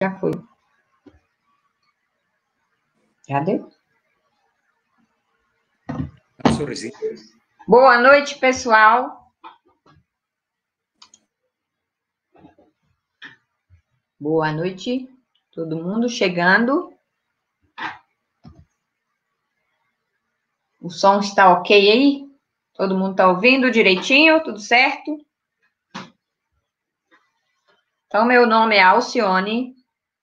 Já foi. Já deu? Boa noite, pessoal. Boa noite, todo mundo chegando. O som está ok aí? Todo mundo está ouvindo direitinho? Tudo certo? Então, meu nome é Alcione.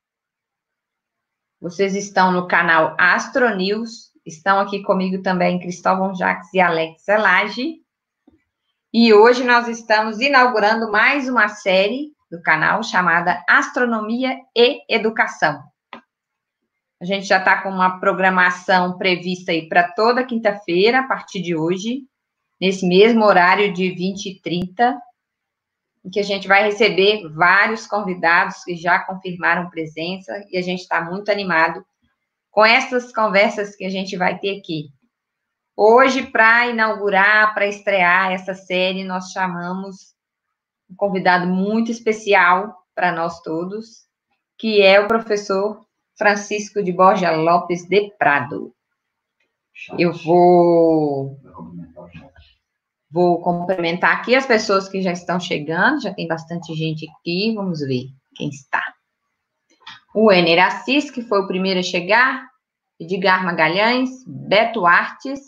Vocês estão no canal Astronews. Estão aqui comigo também Cristóvão Jacques e Alex Zelage. E hoje nós estamos inaugurando mais uma série do canal chamada Astronomia e Educação. A gente já está com uma programação prevista aí para toda quinta-feira, a partir de hoje, nesse mesmo horário de 20h30, em que a gente vai receber vários convidados que já confirmaram presença e a gente está muito animado com essas conversas que a gente vai ter aqui. Hoje, para inaugurar, para estrear essa série, nós chamamos um convidado muito especial para nós todos, que é o professor Francisco de Borja Lopes de Prado. Eu vou cumprimentar aqui as pessoas que já estão chegando, já tem bastante gente aqui, vamos ver quem está. O Ener Assis, que foi o primeiro a chegar, Edgar Magalhães, Beto Artes,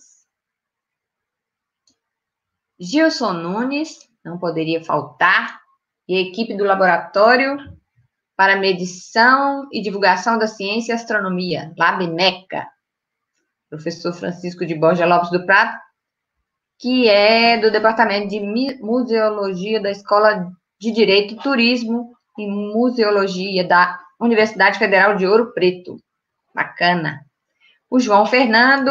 Gilson Nunes, não poderia faltar, e a equipe do Laboratório para Medição e Divulgação da Ciência e Astronomia, LabMeca, professor Francisco de Borja Lopes do Prado, que é do Departamento de Museologia da Escola de Direito, Turismo e Museologia da Universidade Federal de Ouro Preto. Bacana. O João Fernando,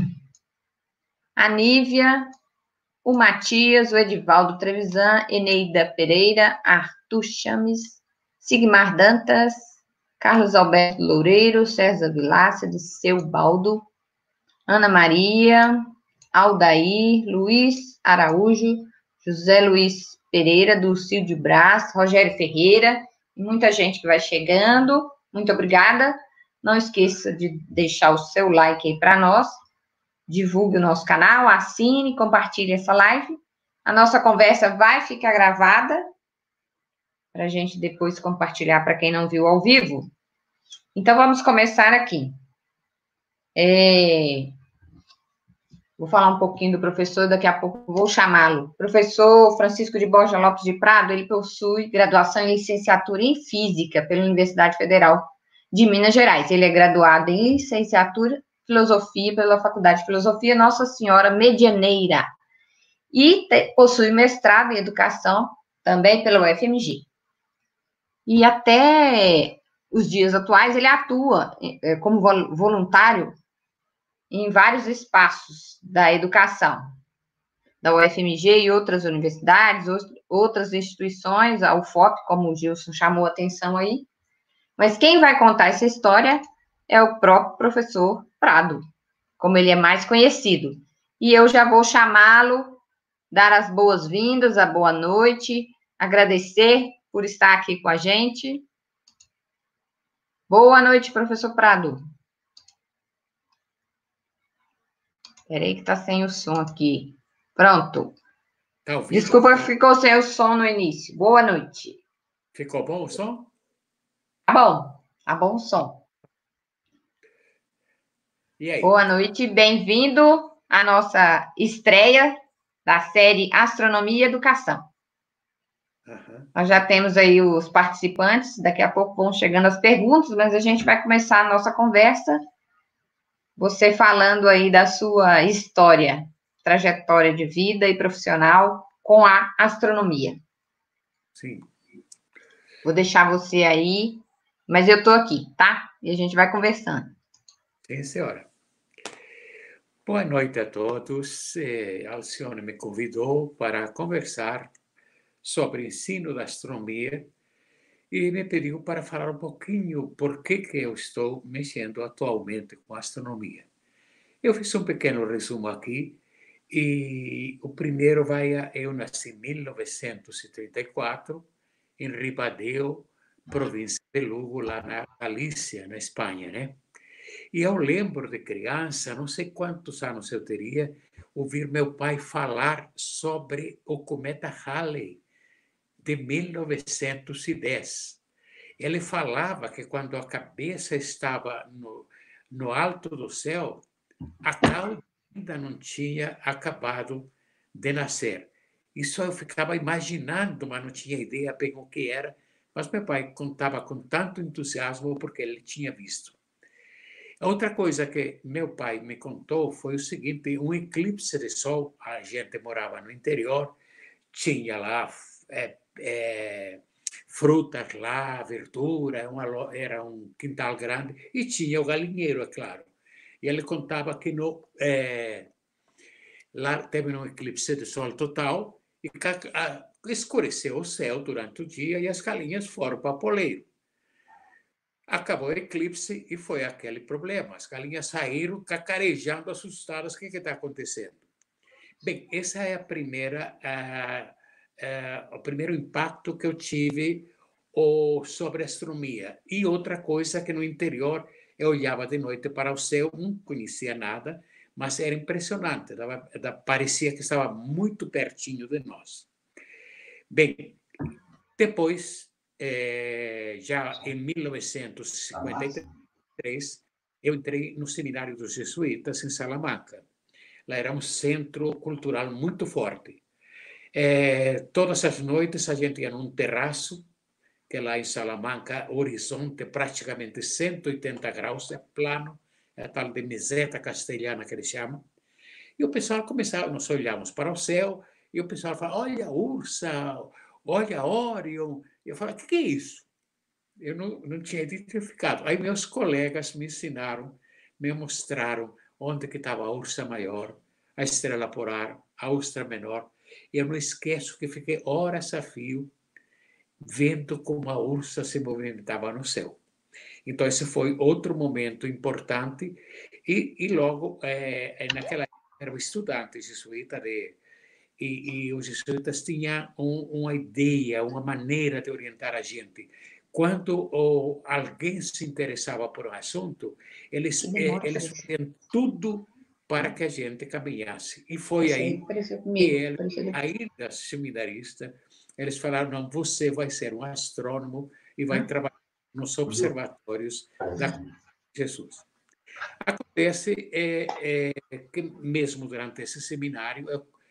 a Nívia, o Matias, o Edivaldo Trevisan, Eneida Pereira, Arthur Chames, Sigmar Dantas, Carlos Alberto Loureiro, César Vilácia, de Seu Baldo, Ana Maria, Aldair, Luiz Araújo, José Luiz Pereira, Dulcio de Brás, Rogério Ferreira, e muita gente que vai chegando. Muito obrigada. Não esqueça de deixar o seu like aí para nós. Divulgue o nosso canal, assine, compartilhe essa live. A nossa conversa vai ficar gravada para a gente depois compartilhar para quem não viu ao vivo. Então, vamos começar aqui. Vou falar um pouquinho do professor, daqui a pouco vou chamá-lo. Professor Francisco de Borja Lopes de Prado, ele possui graduação em licenciatura em Física pela Universidade Federal de Minas Gerais. Ele é graduado em licenciatura em Filosofia pela Faculdade de Filosofia Nossa Senhora Medianeira. E possui mestrado em Educação também pela UFMG. E até os dias atuais ele atua como voluntário em vários espaços da educação, da UFMG e outras universidades, outras instituições, a UFOP, como o Gilson chamou a atenção aí. Mas quem vai contar essa história é o próprio professor Prado, como ele é mais conhecido. E eu já vou chamá-lo, dar as boas-vindas, a boa noite, agradecer por estar aqui com a gente. Boa noite, professor Prado. Espera aí que tá sem o som aqui. Pronto. Tá ouvindo? Desculpa, ficou sem o som no início. Boa noite. Ficou bom o som? Tá bom o som. E aí? Boa noite, bem-vindo à nossa estreia da série Astronomia e Educação. Nós já temos aí os participantes, daqui a pouco vão chegando as perguntas, mas a gente vai começar a nossa conversa, você falando aí da sua história, trajetória de vida e profissional com a astronomia. Sim. Vou deixar você aí, mas eu estou aqui, tá? E a gente vai conversando. Sim, senhora. Boa noite a todos. Alcione me convidou para conversar sobre ensino da astronomia e me pediu para falar um pouquinho por que eu estou mexendo atualmente com astronomia. Eu fiz um pequeno resumo aqui e o primeiro eu nasci em 1934 em Ribadeo, província de Lugo, lá na Galícia, na Espanha, né? E eu lembro de criança, não sei quantos anos eu teria, ouvir meu pai falar sobre o cometa Halley de 1910. Ele falava que quando a cabeça estava no alto do céu, a cauda ainda não tinha acabado de nascer. Isso eu ficava imaginando, mas não tinha ideia bem o que era. Mas meu pai contava com tanto entusiasmo porque ele tinha visto. Outra coisa que meu pai me contou foi o seguinte: um eclipse de sol. A gente morava no interior, tinha lá frutas lá, verdura, era um quintal grande e tinha o galinheiro, é claro. E ele contava que lá teve um eclipse de sol total e escureceu o céu durante o dia e as galinhas foram para o poleiro. Acabou o eclipse e foi aquele problema. As galinhas saíram cacarejando, assustadas. O que está acontecendo? Bem, essa é o primeiro impacto que eu tive sobre astronomia. E outra coisa que no interior eu olhava de noite para o céu, não conhecia nada, mas era impressionante, parecia que estava muito pertinho de nós. Bem, depois, já em 1953, eu entrei no Seminário dos Jesuítas, em Salamanca. Lá era um centro cultural muito forte. Todas as noites a gente ia num terraço, que lá em Salamanca, horizonte praticamente 180 graus, é plano, é a tal de meseta castelhana que eles chamam. E o pessoal começava, nós olhávamos para o céu, e o pessoal falava: olha a Ursa, olha a Orion. Eu falava: o que é isso? Eu não tinha identificado. Aí meus colegas me ensinaram, me mostraram onde que estava a Ursa Maior, a Estrela Polar, a Ursa Menor. E eu não esqueço que fiquei horas a fio vendo como a Ursa se movimentava no céu. Então, esse foi outro momento importante. E logo, naquela época, era um estudante jesuíta e os jesuítas tinham uma ideia, uma maneira de orientar a gente. Quando alguém se interessava por um assunto, eles faziam tudo para que a gente caminhasse. E foi aí que ele, ainda seminarista, eles falaram: não, você vai ser um astrônomo e vai trabalhar nos observatórios da Jesus. Acontece que mesmo durante esse seminário,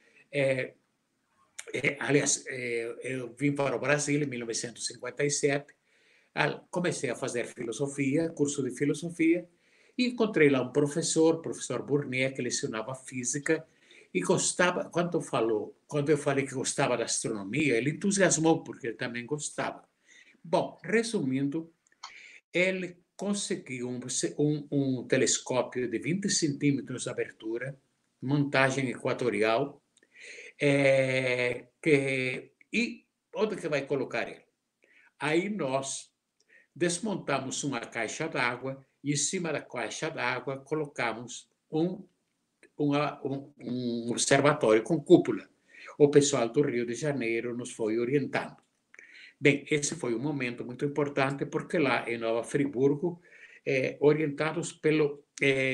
aliás, eu vim para o Brasil em 1957, comecei a fazer filosofia, curso de filosofia, e encontrei lá um professor, professor Bournier, que lecionava física, e gostava, quando eu falei que gostava da astronomia, ele entusiasmou, porque ele também gostava. Bom, resumindo, ele conseguiu um telescópio de 20 centímetros de abertura, montagem equatorial, e onde que vai colocar ele? Aí nós desmontamos uma caixa d'água e em cima da caixa d'água colocamos um observatório com cúpula. O pessoal do Rio de Janeiro nos foi orientando. Bem, esse foi um momento muito importante porque lá em Nova Friburgo, orientados pelo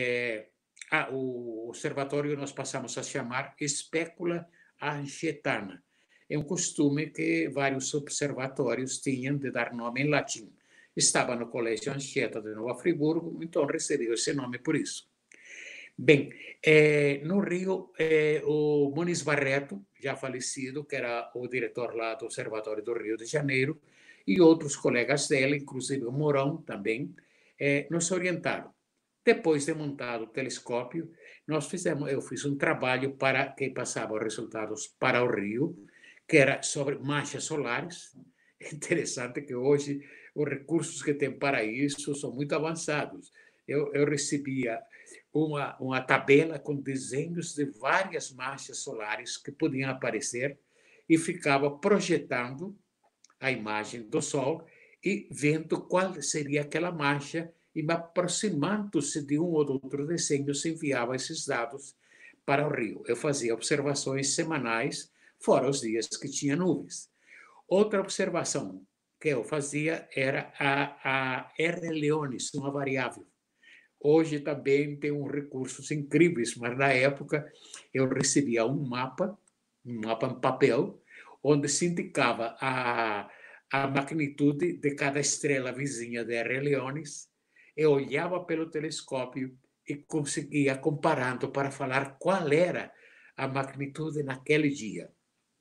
o observatório, nós passamos a chamar Specula Anchietana. É um costume que vários observatórios tinham de dar nome em latim. Estava no Colégio Anchieta de Nova Friburgo, então recebeu esse nome por isso. Bem, no Rio, o Muniz Barreto, já falecido, que era o diretor lá do Observatório do Rio de Janeiro, e outros colegas dele, inclusive o Mourão também, nos orientaram. Depois de montado o telescópio, eu fiz um trabalho para que passava os resultados para o Rio, que era sobre manchas solares. É interessante que hoje os recursos que tem para isso são muito avançados. Eu recebia uma tabela com desenhos de várias manchas solares que podiam aparecer e ficava projetando a imagem do Sol e vendo qual seria aquela mancha e aproximando-se de um ou de outro desenho, se enviava esses dados para o Rio. Eu fazia observações semanais, fora os dias que tinha nuvens. Outra observação que eu fazia era a R leonis, uma variável. Hoje também tem recursos incríveis, mas na época eu recebia um mapa em papel, onde se indicava a magnitude de cada estrela vizinha de R leonis. Eu olhava pelo telescópio e conseguia comparando para falar qual era a magnitude naquele dia.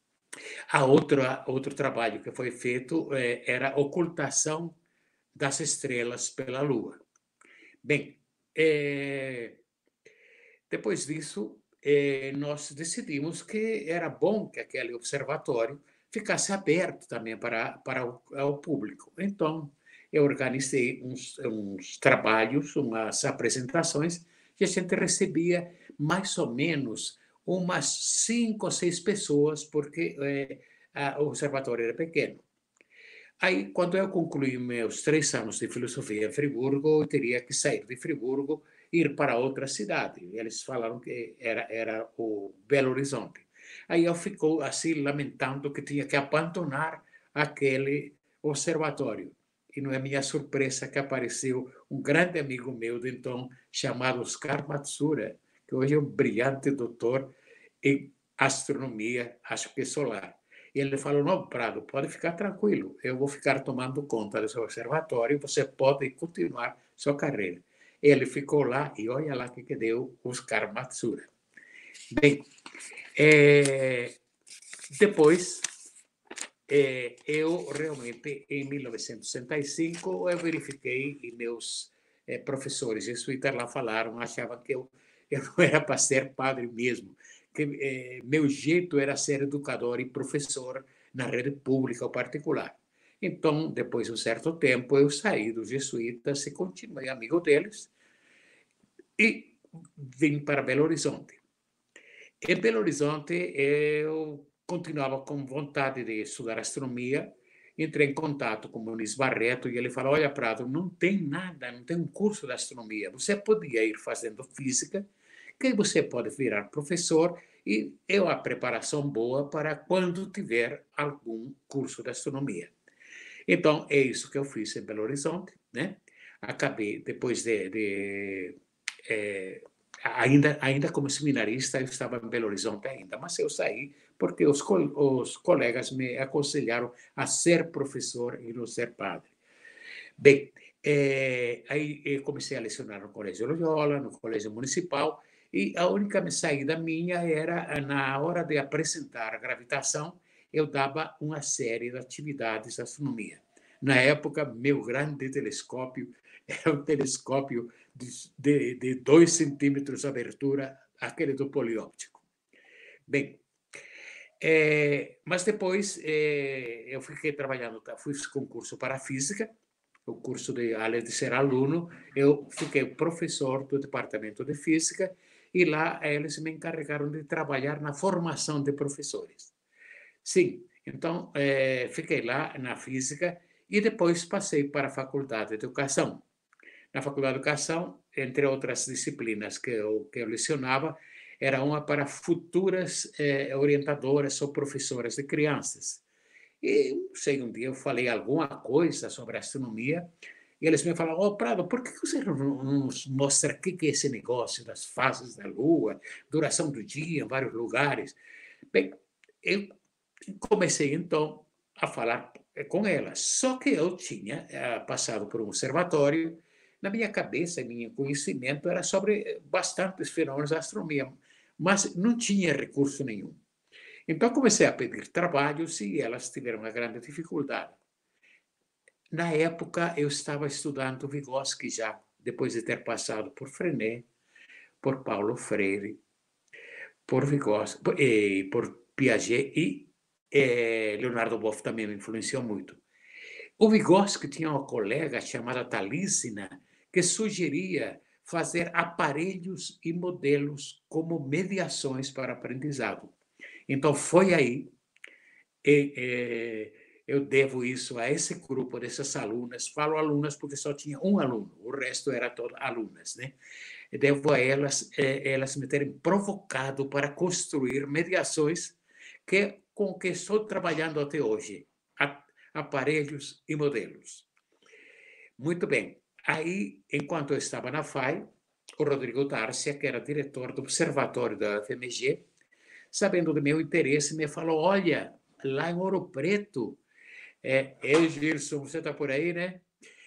Outro trabalho que foi feito era a ocultação das estrelas pela Lua. Bem, depois disso, nós decidimos que era bom que aquele observatório ficasse aberto também para o público. Então, eu organizei uns trabalhos, umas apresentações, e a gente recebia mais ou menos umas 5 ou 6 pessoas, porque o observatório era pequeno. Aí, quando eu concluí meus 3 anos de filosofia em Friburgo, eu teria que sair de Friburgo e ir para outra cidade. Eles falaram que era o Belo Horizonte. Aí eu fico assim, lamentando que tinha que abandonar aquele observatório. E não é minha surpresa que apareceu um grande amigo meu de então, chamado Oscar Matsura, que hoje é um brilhante doutor em astronomia, acho que solar. E ele falou, não, Prado, pode ficar tranquilo, eu vou ficar tomando conta do seu observatório e você pode continuar sua carreira. Ele ficou lá e olha lá o que deu Oscar Matsura. Bem, depois, eu realmente, em 1965, eu verifiquei e meus professores jesuítas lá falaram, achavam que eu não era para ser padre mesmo, que meu jeito era ser educador e professor na rede pública ou particular. Então, depois de um certo tempo, eu saí dos jesuítas e continuei amigo deles e vim para Belo Horizonte. Em Belo Horizonte, eu continuava com vontade de estudar astronomia, entrei em contato com o Muniz Barreto e ele falou, olha, Prado, não tem nada, não tem um curso de astronomia, você podia ir fazendo física, que você pode virar professor e é uma preparação boa para quando tiver algum curso de astronomia. Então, é isso que eu fiz em Belo Horizonte, né? Acabei, depois ainda como seminarista, eu estava em Belo Horizonte ainda, mas eu saí porque os colegas me aconselharam a ser professor e não ser padre. Bem, aí eu comecei a lecionar no Colégio Loyola, no Colégio Municipal, e a única saída minha era, na hora de apresentar a gravitação, eu dava uma série de atividades de astronomia. Na época, meu grande telescópio era um telescópio de 2 centímetros de abertura, aquele do polióptico. Bem, mas depois eu fiquei trabalhando, fiz concurso para física, o curso além de ser aluno, eu fiquei professor do departamento de física e lá eles me encarregaram de trabalhar na formação de professores. Sim, então fiquei lá na física e depois passei para a Faculdade de Educação. Na Faculdade de Educação, entre outras disciplinas que eu lecionava, era uma para futuras orientadoras ou professoras de crianças. E, não sei, um dia eu falei alguma coisa sobre astronomia e eles me falaram, Prado, por que você não nos mostra o que é esse negócio das fases da Lua, duração do dia em vários lugares? Bem, eu comecei, então, a falar com elas. Só que eu tinha passado por um observatório, na minha cabeça, meu conhecimento era sobre bastantes fenômenos da astronomia, mas não tinha recurso nenhum. Então, comecei a pedir trabalhos e elas tiveram uma grande dificuldade. Na época, eu estava estudando Vygotsky já, depois de ter passado por Frenet, por Paulo Freire, por Vygotsky, por Piaget e Leonardo Boff também me influenciou muito. O Vygotsky tinha uma colega chamada Talísina que sugeria fazer aparelhos e modelos como mediações para aprendizado. Então, foi aí, eu devo isso a esse grupo dessas alunas. Falo alunas porque só tinha um aluno, o resto era todo alunas, né? Eu devo a elas me terem provocado para construir mediações com que estou trabalhando até hoje. aparelhos e modelos. Muito bem. Aí, enquanto eu estava na FAI, o Rodrigo Tárcia, que era diretor do Observatório da FMG, sabendo do meu interesse, me falou: olha, lá em Ouro Preto, Gilson, você está por aí, né?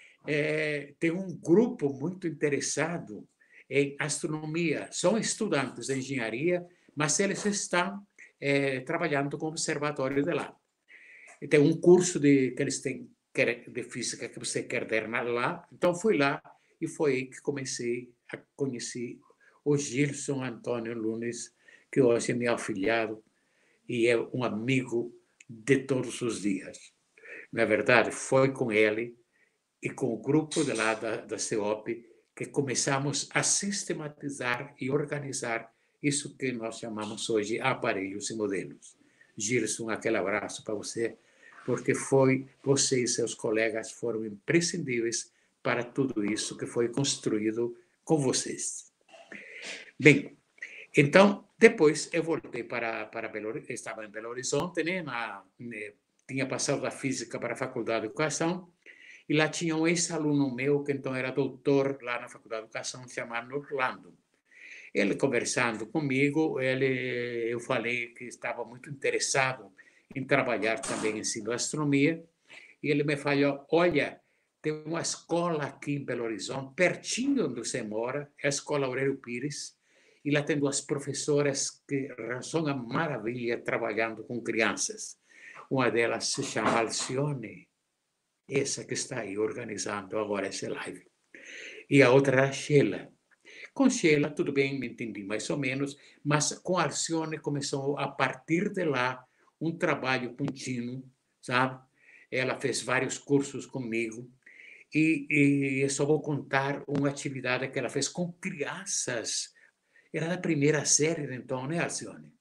Tem um grupo muito interessado em astronomia. São estudantes de engenharia, mas eles estão trabalhando com o observatório de lá. E tem um curso que eles têm de física que você quer ter lá. Então, fui lá e foi aí que comecei a conhecer o Gilson Antônio Nunes, que hoje é meu afilhado e é um amigo de todos os dias. Na verdade, foi com ele e com o grupo de lá da CEOP que começamos a sistematizar e organizar isso que nós chamamos hoje aparelhos e modelos. Gilson, aquele abraço para você, porque você e seus colegas foram imprescindíveis para tudo isso que foi construído com vocês. Bem, então, depois eu voltei para Belo Horizonte, estava em Belo Horizonte, né, tinha passado da física para a Faculdade de Educação, e lá tinha um ex-aluno meu, que então era doutor lá na Faculdade de Educação, chamado Orlando. Ele conversando comigo, eu falei que estava muito interessado em trabalhar também em ensino de astronomia, e ele me falou: olha, tem uma escola aqui em Belo Horizonte, pertinho onde você mora, é a Escola Aurélio Pires, e lá tem duas professoras que são uma maravilha trabalhando com crianças. Uma delas se chama Alcione, essa que está aí organizando agora essa live. E a outra era a Sheila. Com Sheila, tudo bem, me entendi mais ou menos, mas com a Alcione começou, a partir de lá, um trabalho contínuo, sabe? Ela fez vários cursos comigo, e eu só vou contar uma atividade que ela fez com crianças. Era da primeira série, então, né, Alcione?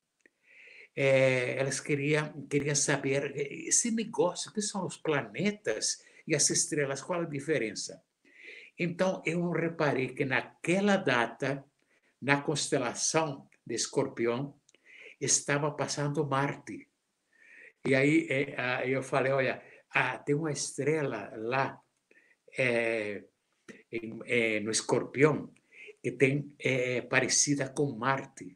Elas queriam saber esse negócio, o que são os planetas e as estrelas, qual a diferença? Então, eu reparei que naquela data, na constelação de Escorpião, estava passando Marte. E aí eu falei: olha, tem uma estrela lá no Escorpião que tem parecida com Marte.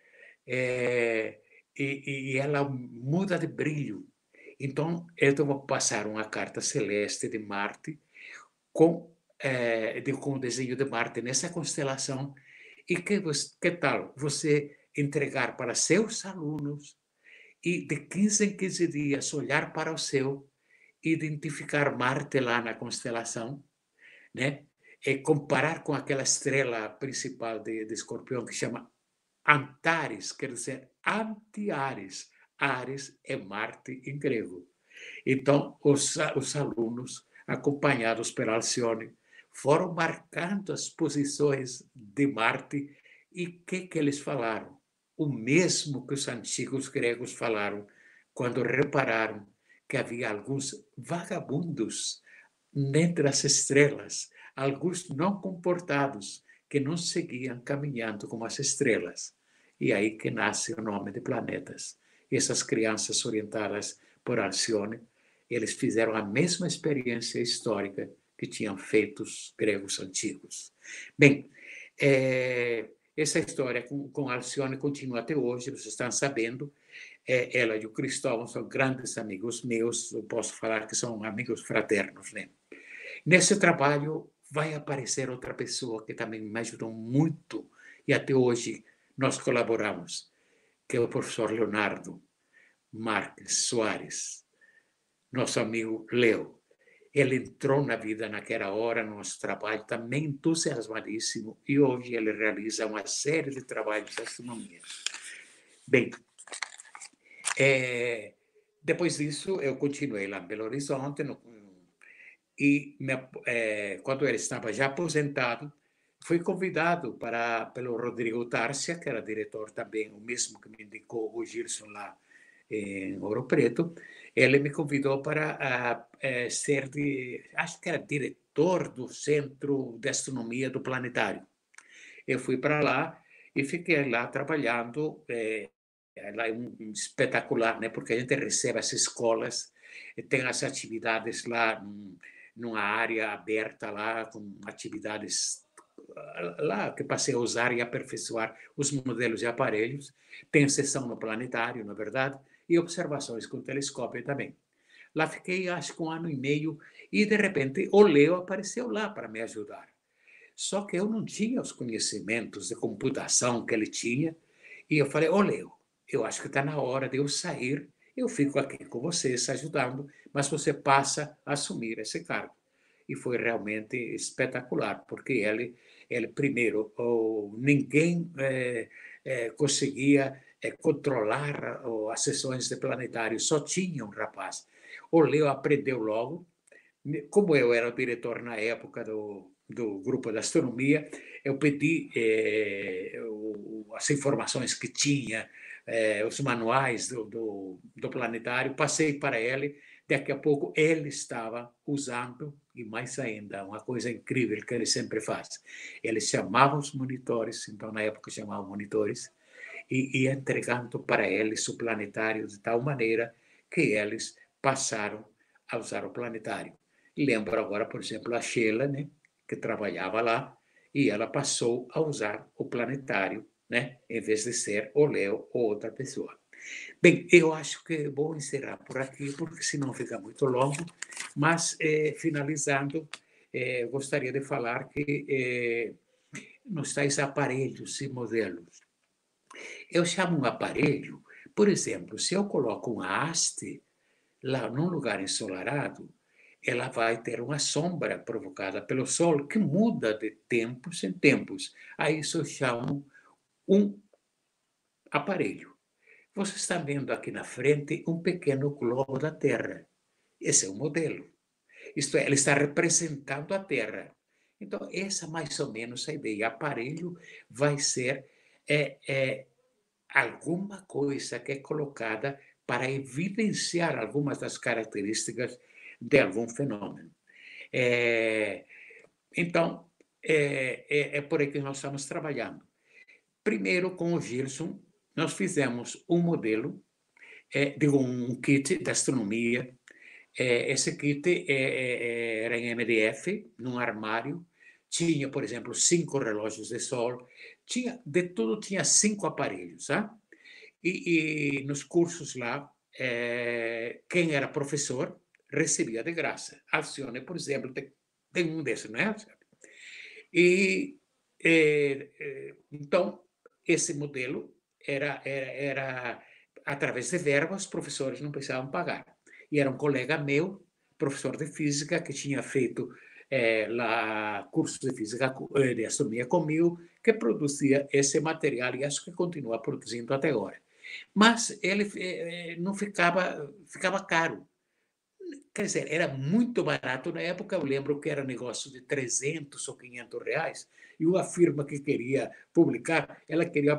E ela muda de brilho. Então, eu vou passar uma carta celeste de Marte com o desenho de Marte nessa constelação. E que tal você entregar para seus alunos e de 15 em 15 dias olhar para o céu, identificar Marte lá na constelação, né? E comparar com aquela estrela principal de Escorpião que chama Antares, quer dizer anti-Ares. Ares é Marte em grego. Então, os alunos, acompanhados pela Alcione, foram marcando as posições de Marte e o que eles falaram? O mesmo que os antigos gregos falaram quando repararam que havia alguns vagabundos entre as estrelas, alguns não comportados, que não seguiam caminhando como as estrelas. E aí que nasce o nome de planetas. Essas crianças orientadas por Alcione, eles fizeram a mesma experiência histórica que tinham feito os gregos antigos. Bem, essa história com Alcione continua até hoje, vocês estão sabendo. Ela e o Cristóvão são grandes amigos meus, eu posso falar que são amigos fraternos, né? Nesse trabalho vai aparecer outra pessoa que também me ajudou muito e até hoje nós colaboramos, que é o professor Leonardo Marques Soares, nosso amigo Leo. Ele entrou na vida naquela hora, no nosso trabalho, também entusiasmadíssimo, e hoje ele realiza uma série de trabalhos de astronomia. Bem, depois disso, eu continuei lá em Belo Horizonte, e quando ele estava já aposentado, fui convidado pelo Rodrigo Tárcia, que era diretor também, o mesmo que me indicou o Gilson lá em Ouro Preto. Ele me convidou para ser, acho que era diretor do Centro de Astronomia do Planetário. Eu fui para lá e fiquei lá trabalhando. Lá é espetacular, né? Porque a gente recebe as escolas tem as atividades lá numa área aberta lá, com atividades lá que passei a usar e aperfeiçoar os modelos e aparelhos. Tem sessão no planetário, na verdade, e observações com telescópio também. Lá fiquei, acho que 1 ano e meio, e de repente o Leo apareceu lá para me ajudar. Só que eu não tinha os conhecimentos de computação que ele tinha, e eu falei, ô Leo, eu acho que está na hora de eu sair, eu fico aqui com vocês ajudando, mas você passa a assumir esse cargo. E foi realmente espetacular, porque ele primeiro, ninguém conseguia controlar as sessões de planetário, só tinha um rapaz. O Leo aprendeu logo, como eu era o diretor na época do grupo de astronomia, eu pedi as informações que tinha, os manuais do planetário, passei para ele. Daqui a pouco ele estava usando, e mais ainda, uma coisa incrível que ele sempre faz. Ele chamava os monitores, então na época chamava monitores, e ia entregando para eles o planetário de tal maneira que eles passaram a usar o planetário. Lembro agora, por exemplo, a Sheila, né, que trabalhava lá, e ela passou a usar o planetário, né, em vez de ser o Leo ou outra pessoa. Bem, eu acho que vou encerrar por aqui, porque senão fica muito longo, mas, finalizando, gostaria de falar que nos tais aparelhos e modelos. Eu chamo um aparelho, por exemplo, se eu coloco uma haste lá num lugar ensolarado, ela vai ter uma sombra provocada pelo sol que muda de tempos em tempos. A isso eu chamo um aparelho. Você está vendo aqui na frente um pequeno globo da Terra. Esse é o modelo. Isto é, ele está representando a Terra. Então, essa é mais ou menos a ideia. Aparelho vai ser alguma coisa que é colocada para evidenciar algumas das características de algum fenômeno. Então, é por aí que nós estamos trabalhando. Primeiro, com o Gilson, nós fizemos um modelo, um kit de astronomia. Esse kit era em MDF, num armário. Tinha, por exemplo, 5 relógios de sol. Tinha, de tudo, tinha 5 aparelhos. Tá? E nos cursos lá, quem era professor recebia de graça. Alcione, por exemplo, tem um desses, não é? E, então, esse modelo era através de verbas, os professores não precisavam pagar. E era um colega meu, professor de física, que tinha feito lá curso de física, de astronomia comigo, que produzia esse material e acho que continua produzindo até agora. Mas ele não ficava caro. Quer dizer, era muito barato na época. Eu lembro que era negócio de 300 ou 500 reais. E uma firma que queria publicar, ela queria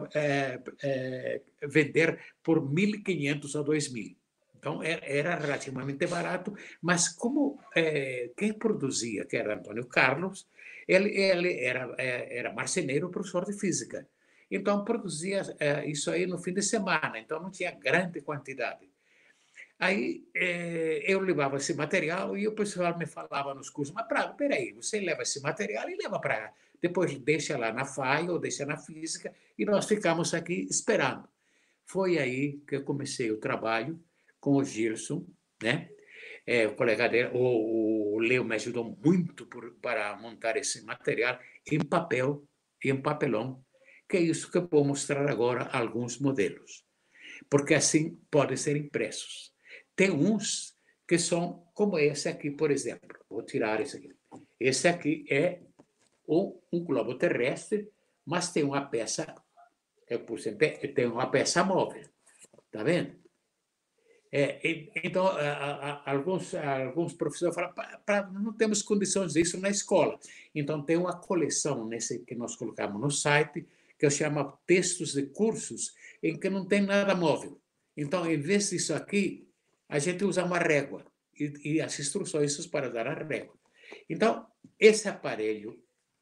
vender por 1.500 ou 2.000. Então, era relativamente barato, mas como quem produzia, que era Antônio Carlos, ele era marceneiro, professor de física. Então, produzia isso aí no fim de semana, então não tinha grande quantidade. Aí eu levava esse material e o pessoal me falava nos cursos, mas Prado, peraí, você leva esse material e leva para... Depois deixa lá na FAI ou deixa na física e nós ficamos aqui esperando. Foi aí que eu comecei o trabalho com o Gilson, né? O colega dele, o Leo me ajudou muito para montar esse material em papel e em papelão, que é isso que eu vou mostrar agora alguns modelos, porque assim podem ser impressos. Tem uns que são como esse aqui, por exemplo. Vou tirar esse aqui. Esse aqui é um globo terrestre, mas tem uma peça, por exemplo, tem uma peça móvel. Está vendo? Então, alguns professores falam, não temos condições disso na escola. Então, tem uma coleção nesse que nós colocamos no site, que eu chamo textos de cursos, em que não tem nada móvel. Então, em vez disso aqui, a gente usa uma régua e as instruções para dar a régua. Então, esse aparelho,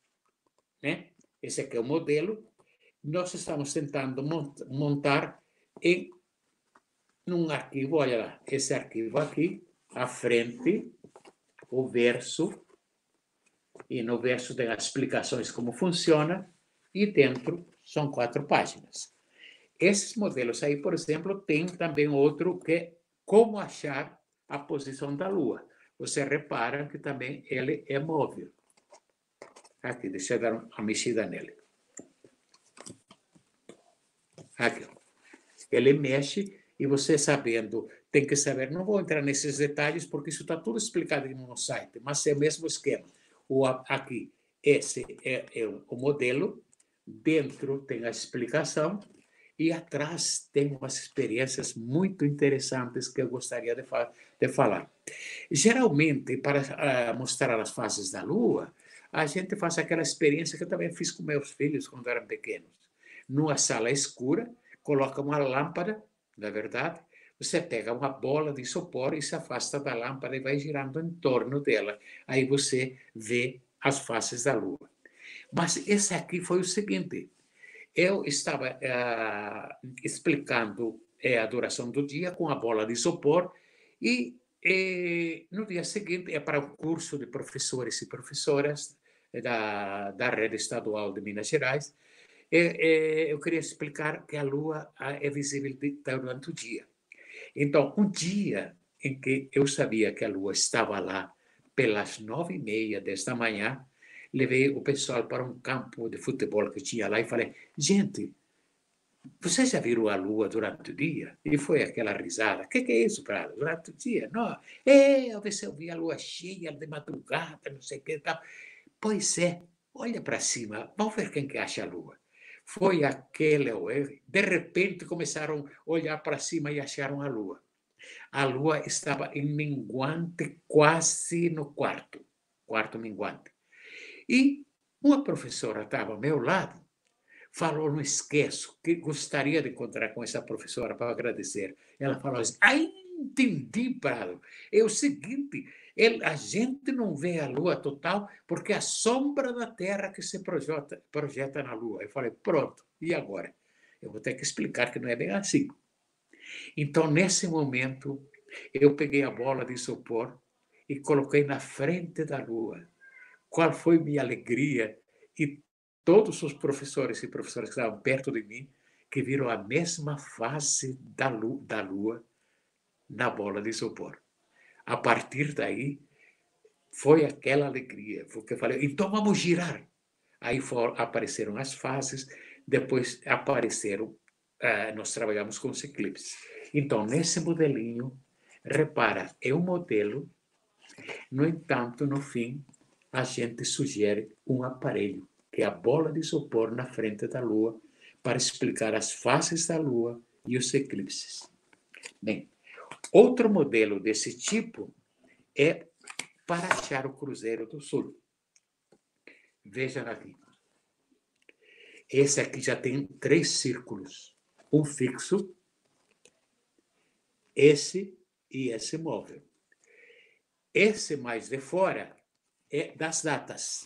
né? Esse aqui é o modelo, nós estamos tentando montar num arquivo, olha lá, esse arquivo aqui, à frente, o verso, e no verso tem as explicações como funciona, e dentro são 4 páginas. Esses modelos aí, por exemplo, tem também outro que é como achar a posição da Lua. Você repara que também ele é móvel. Aqui, deixa eu dar uma mexida nele. Aqui, ó. Ele mexe e você sabendo, tem que saber, não vou entrar nesses detalhes porque isso está tudo explicado no site, mas é o mesmo esquema. Aqui, esse é o modelo, dentro tem a explicação e atrás tem umas experiências muito interessantes que eu gostaria de falar. Geralmente, para mostrar as fases da Lua, a gente faz aquela experiência que eu também fiz com meus filhos quando eram pequenos. Numa sala escura, coloca uma lâmpada, na verdade, você pega uma bola de isopor e se afasta da lâmpada e vai girando em torno dela. Aí você vê as faces da Lua. Mas esse aqui foi o seguinte, eu estava explicando a duração do dia com a bola de isopor e no dia seguinte, é para o curso de professores e professoras da rede estadual de Minas Gerais, eu queria explicar que a Lua é visível durante o dia. Então, um dia em que eu sabia que a Lua estava lá pelas 9h30 desta manhã, levei o pessoal para um campo de futebol que tinha lá e falei, gente, vocês já viram a Lua durante o dia? E foi aquela risada. O que é isso, Prado? Durante o dia? Não. Eu vi a Lua cheia de madrugada, não sei o que e tal. Pois é, olha para cima, vamos ver quem que acha a Lua. Foi aquele ou ele. De repente começaram a olhar para cima e acharam a Lua. A Lua estava em minguante, quase no quarto minguante. E uma professora estava ao meu lado, falou, não esqueço, que gostaria de encontrar com essa professora para agradecer. Ela falou assim, entendi, Prado. É o seguinte, a gente não vê a Lua total porque a sombra da Terra que se projeta na Lua. Eu falei, pronto, e agora? Eu vou ter que explicar que não é bem assim. Então, nesse momento, eu peguei a bola de isopor e coloquei na frente da Lua. Qual foi minha alegria e todos os professores e professoras que estavam perto de mim, que viram a mesma fase da Lua na bola de isopor. A partir daí, foi aquela alegria, porque eu falei, então vamos girar. Aí apareceram as fases, depois apareceram, nós trabalhamos com os eclipses. Então, nesse modelinho, repara, é um modelo, no entanto, no fim, a gente sugere um aparelho, que é a bola de isopor na frente da Lua, para explicar as fases da Lua e os eclipses. Bem, outro modelo desse tipo é para achar o Cruzeiro do Sul. Vejam aqui. Esse aqui já tem 3 círculos. Um fixo, esse e esse móvel. Esse mais de fora é das datas.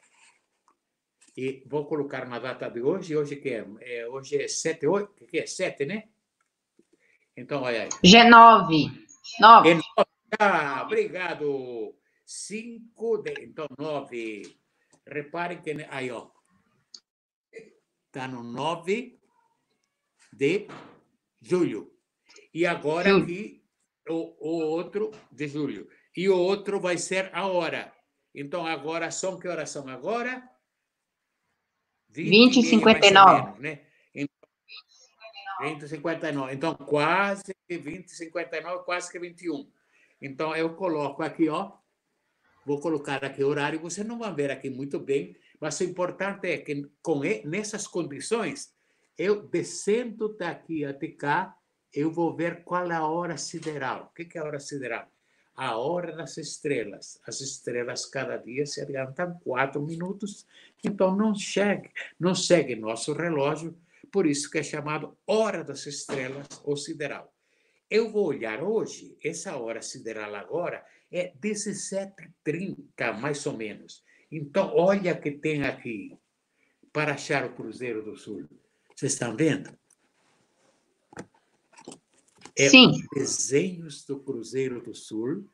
E vou colocar uma data de hoje. Hoje que é? Hoje é 7, 8? O que é? 7, né? Então, olha aí. G9. 9. Obrigado. 5 de... Então, 9. Reparem que... Aí, ó. Está no 9 de julho. E agora aqui, o outro de julho. E o outro vai ser a hora. Então, agora são que horas são agora? 20h59. Né? 20h59. Então, quase que 20h59, quase que 21. Então, eu coloco aqui, ó. Vou colocar aqui o horário. Você não vai ver aqui muito bem, mas o importante é que, nessas condições, eu descendo daqui até cá, eu vou ver qual é a hora sideral. O que é a hora sideral? A hora das estrelas. As estrelas cada dia se adiantam 4 minutos, então não segue nosso relógio, por isso que é chamado hora das estrelas ou sideral. Eu vou olhar hoje, essa hora sideral agora é 17h30, mais ou menos. Então, olha que tem aqui para achar o Cruzeiro do Sul. Vocês estão vendo? Sim. Os desenhos do Cruzeiro do Sul,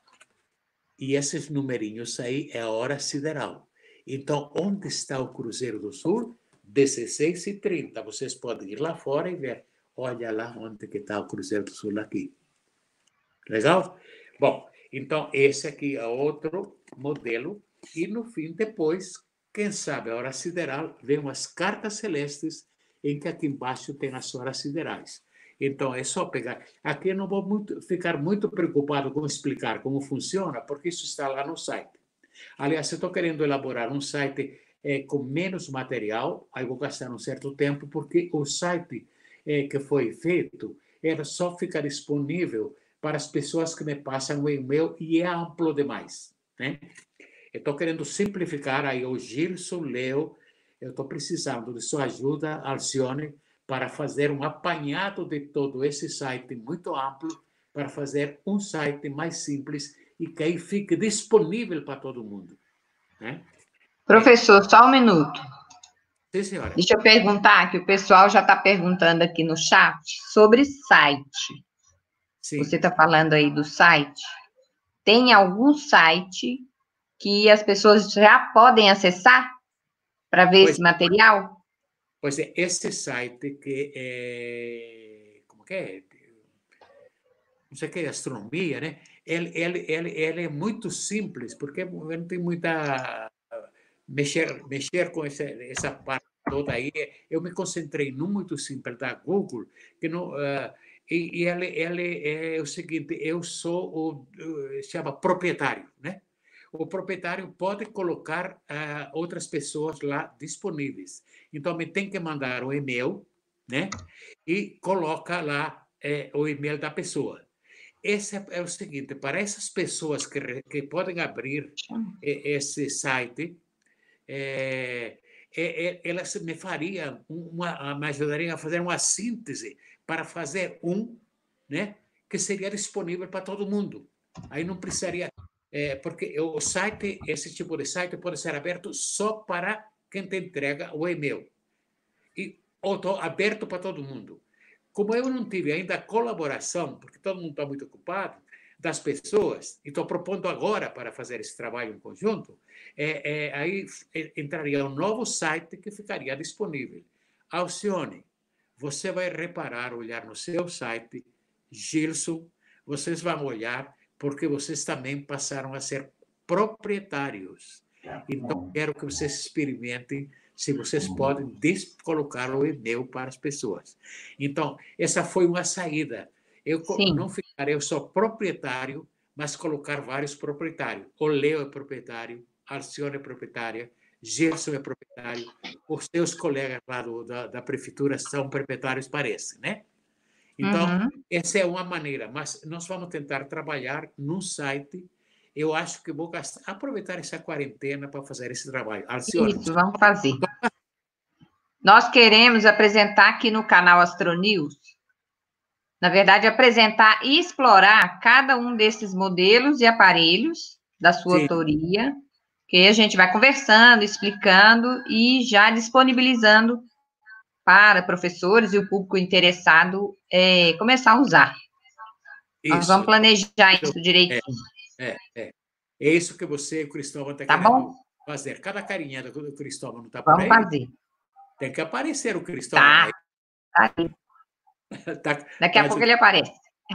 e esses numerinhos aí é a hora sideral. Então, onde está o Cruzeiro do Sul? 16h30. Vocês podem ir lá fora e ver. Olha lá onde que está o Cruzeiro do Sul aqui. Legal? Bom, então esse aqui é outro modelo. E no fim, depois, quem sabe, a hora sideral, vem umas cartas celestes em que aqui embaixo tem as horas siderais. Então, é só pegar. Aqui eu não vou ficar muito preocupado com explicar como funciona, porque isso está lá no site. Aliás, eu estou querendo elaborar um site com menos material, aí vou gastar um certo tempo, porque o site que foi feito era só ficar disponível para as pessoas que me passam o e-mail e é amplo demais, né? Eu estou querendo simplificar, aí o Gilson, Leo, eu estou precisando de sua ajuda, Alcione, para fazer um apanhado de todo esse site muito amplo, para fazer um site mais simples e que aí fique disponível para todo mundo, né? Professor, só um minuto. Sim, senhora. Deixa eu perguntar, que o pessoal já está perguntando aqui no chat sobre site. Sim. Você está falando aí do site. Tem algum site que as pessoas já podem acessar para ver esse material? Pois é, esse site que é... Como que é? Não sei o que, astronomia, né? Ele é muito simples, porque não tem muita... Mexer com essa parte toda aí. Eu me concentrei num muito simples da Google, que não... e ele é o seguinte, eu sou chama proprietário, né? O proprietário pode colocar outras pessoas lá disponíveis. Então, me tem que mandar um e-mail, né? E coloca lá o e-mail da pessoa. Esse é o seguinte, para essas pessoas que podem abrir esse site, elas me fariam me ajudariam a fazer uma síntese para fazer né, que seria disponível para todo mundo. Aí não precisaria, porque o site, esse tipo de site pode ser aberto só para quem te entrega o e-mail. Ou aberto para todo mundo. Como eu não tive ainda a colaboração, porque todo mundo está muito ocupado, das pessoas, e estou propondo agora para fazer esse trabalho em conjunto, aí entraria um novo site que ficaria disponível. Alcione, você vai reparar, olhar no seu site, Gilson, vocês vão olhar, porque vocês também passaram a ser proprietários. Então, quero que vocês experimentem se vocês podem colocar o e-mail para as pessoas. Então, essa foi uma saída. Eu não ficarei só proprietário, mas colocar vários proprietários. O Leo é proprietário, a Alcione é proprietária, Gerson é proprietário, os seus colegas lá da prefeitura são proprietários, parece, né? Então, essa é uma maneira, mas nós vamos tentar trabalhar num site. Eu acho que vou aproveitar essa quarentena para fazer esse trabalho. Alcione, isso, vamos fazer. Nós queremos apresentar aqui no canal Astronews, na verdade, apresentar e explorar cada um desses modelos e aparelhos da sua autoria, que a gente vai conversando, explicando e já disponibilizando para professores e o público interessado começar a usar. Isso. Nós vamos planejar isso direitinho. É isso que você e o Cristóvão estão querendo fazer. Cada carinha do Cristóvão não está por aí. Vamos fazer. Tem que aparecer o Cristóvão. Tá aí. Daqui a pouco ele aparece.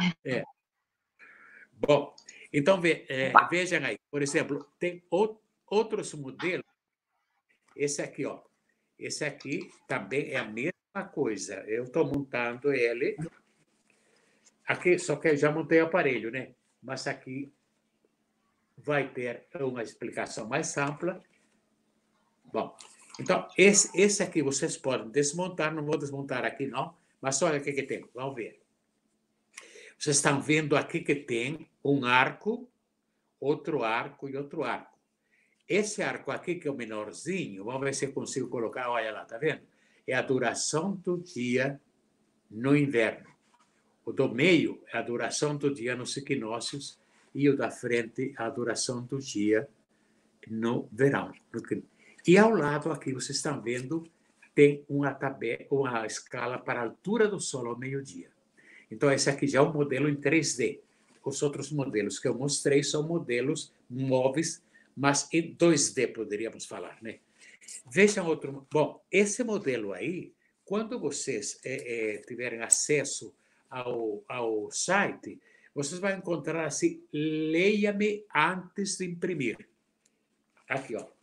Bom, então vejam aí. Por exemplo, tem outros modelos. Esse aqui, ó. Esse aqui também é a mesma coisa. Eu estou montando ele. Aqui, só que eu já montei o aparelho, né? Mas aqui vai ter uma explicação mais ampla. Bom, então, esse aqui vocês podem desmontar. Não vou desmontar aqui, não. Mas olha o que tem. Vamos ver. Vocês estão vendo aqui que tem um arco, outro arco e outro arco. Esse arco aqui, que é o menorzinho, vamos ver se eu consigo colocar. Olha lá, tá vendo? É a duração do dia no inverno. O do meio é a duração do dia nos equinócios e o da frente a duração do dia no verão. E ao lado aqui, vocês estão vendo, tem uma escala para a altura do Sol ao meio-dia. Então, esse aqui já é um modelo em 3D. Os outros modelos que eu mostrei são modelos móveis, mas em 2D, poderíamos falar, né? Vejam outro... Bom, esse modelo aí, quando vocês tiverem acesso ao site, vocês vão encontrar assim, leia-me antes de imprimir. Aqui, ó.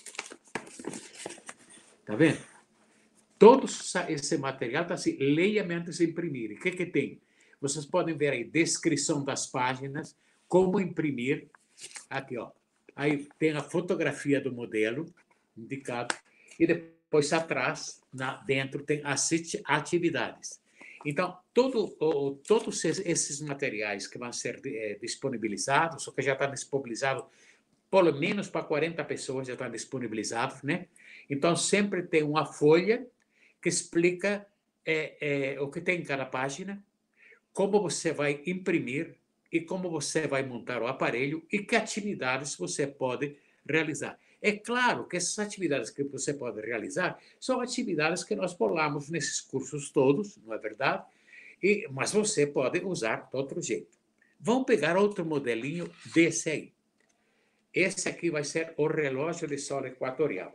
Tá vendo? Todo esse material está assim, leia-me antes de imprimir. O que tem? Vocês podem ver aí, descrição das páginas, como imprimir. Aqui, ó. Aí tem a fotografia do modelo indicado. E depois, atrás, dentro, tem as atividades. Então, todos esses materiais que vão ser disponibilizados, ou que já estão disponibilizados, pelo menos para 40 pessoas já estão disponibilizados, né? Então, sempre tem uma folha que explica o que tem em cada página, como você vai imprimir e como você vai montar o aparelho e que atividades você pode realizar. É claro que essas atividades que você pode realizar são atividades que nós bolamos nesses cursos todos, não é verdade? Mas você pode usar de outro jeito. Vamos pegar outro modelinho desse aí. Esse aqui vai ser o relógio de sol equatorial.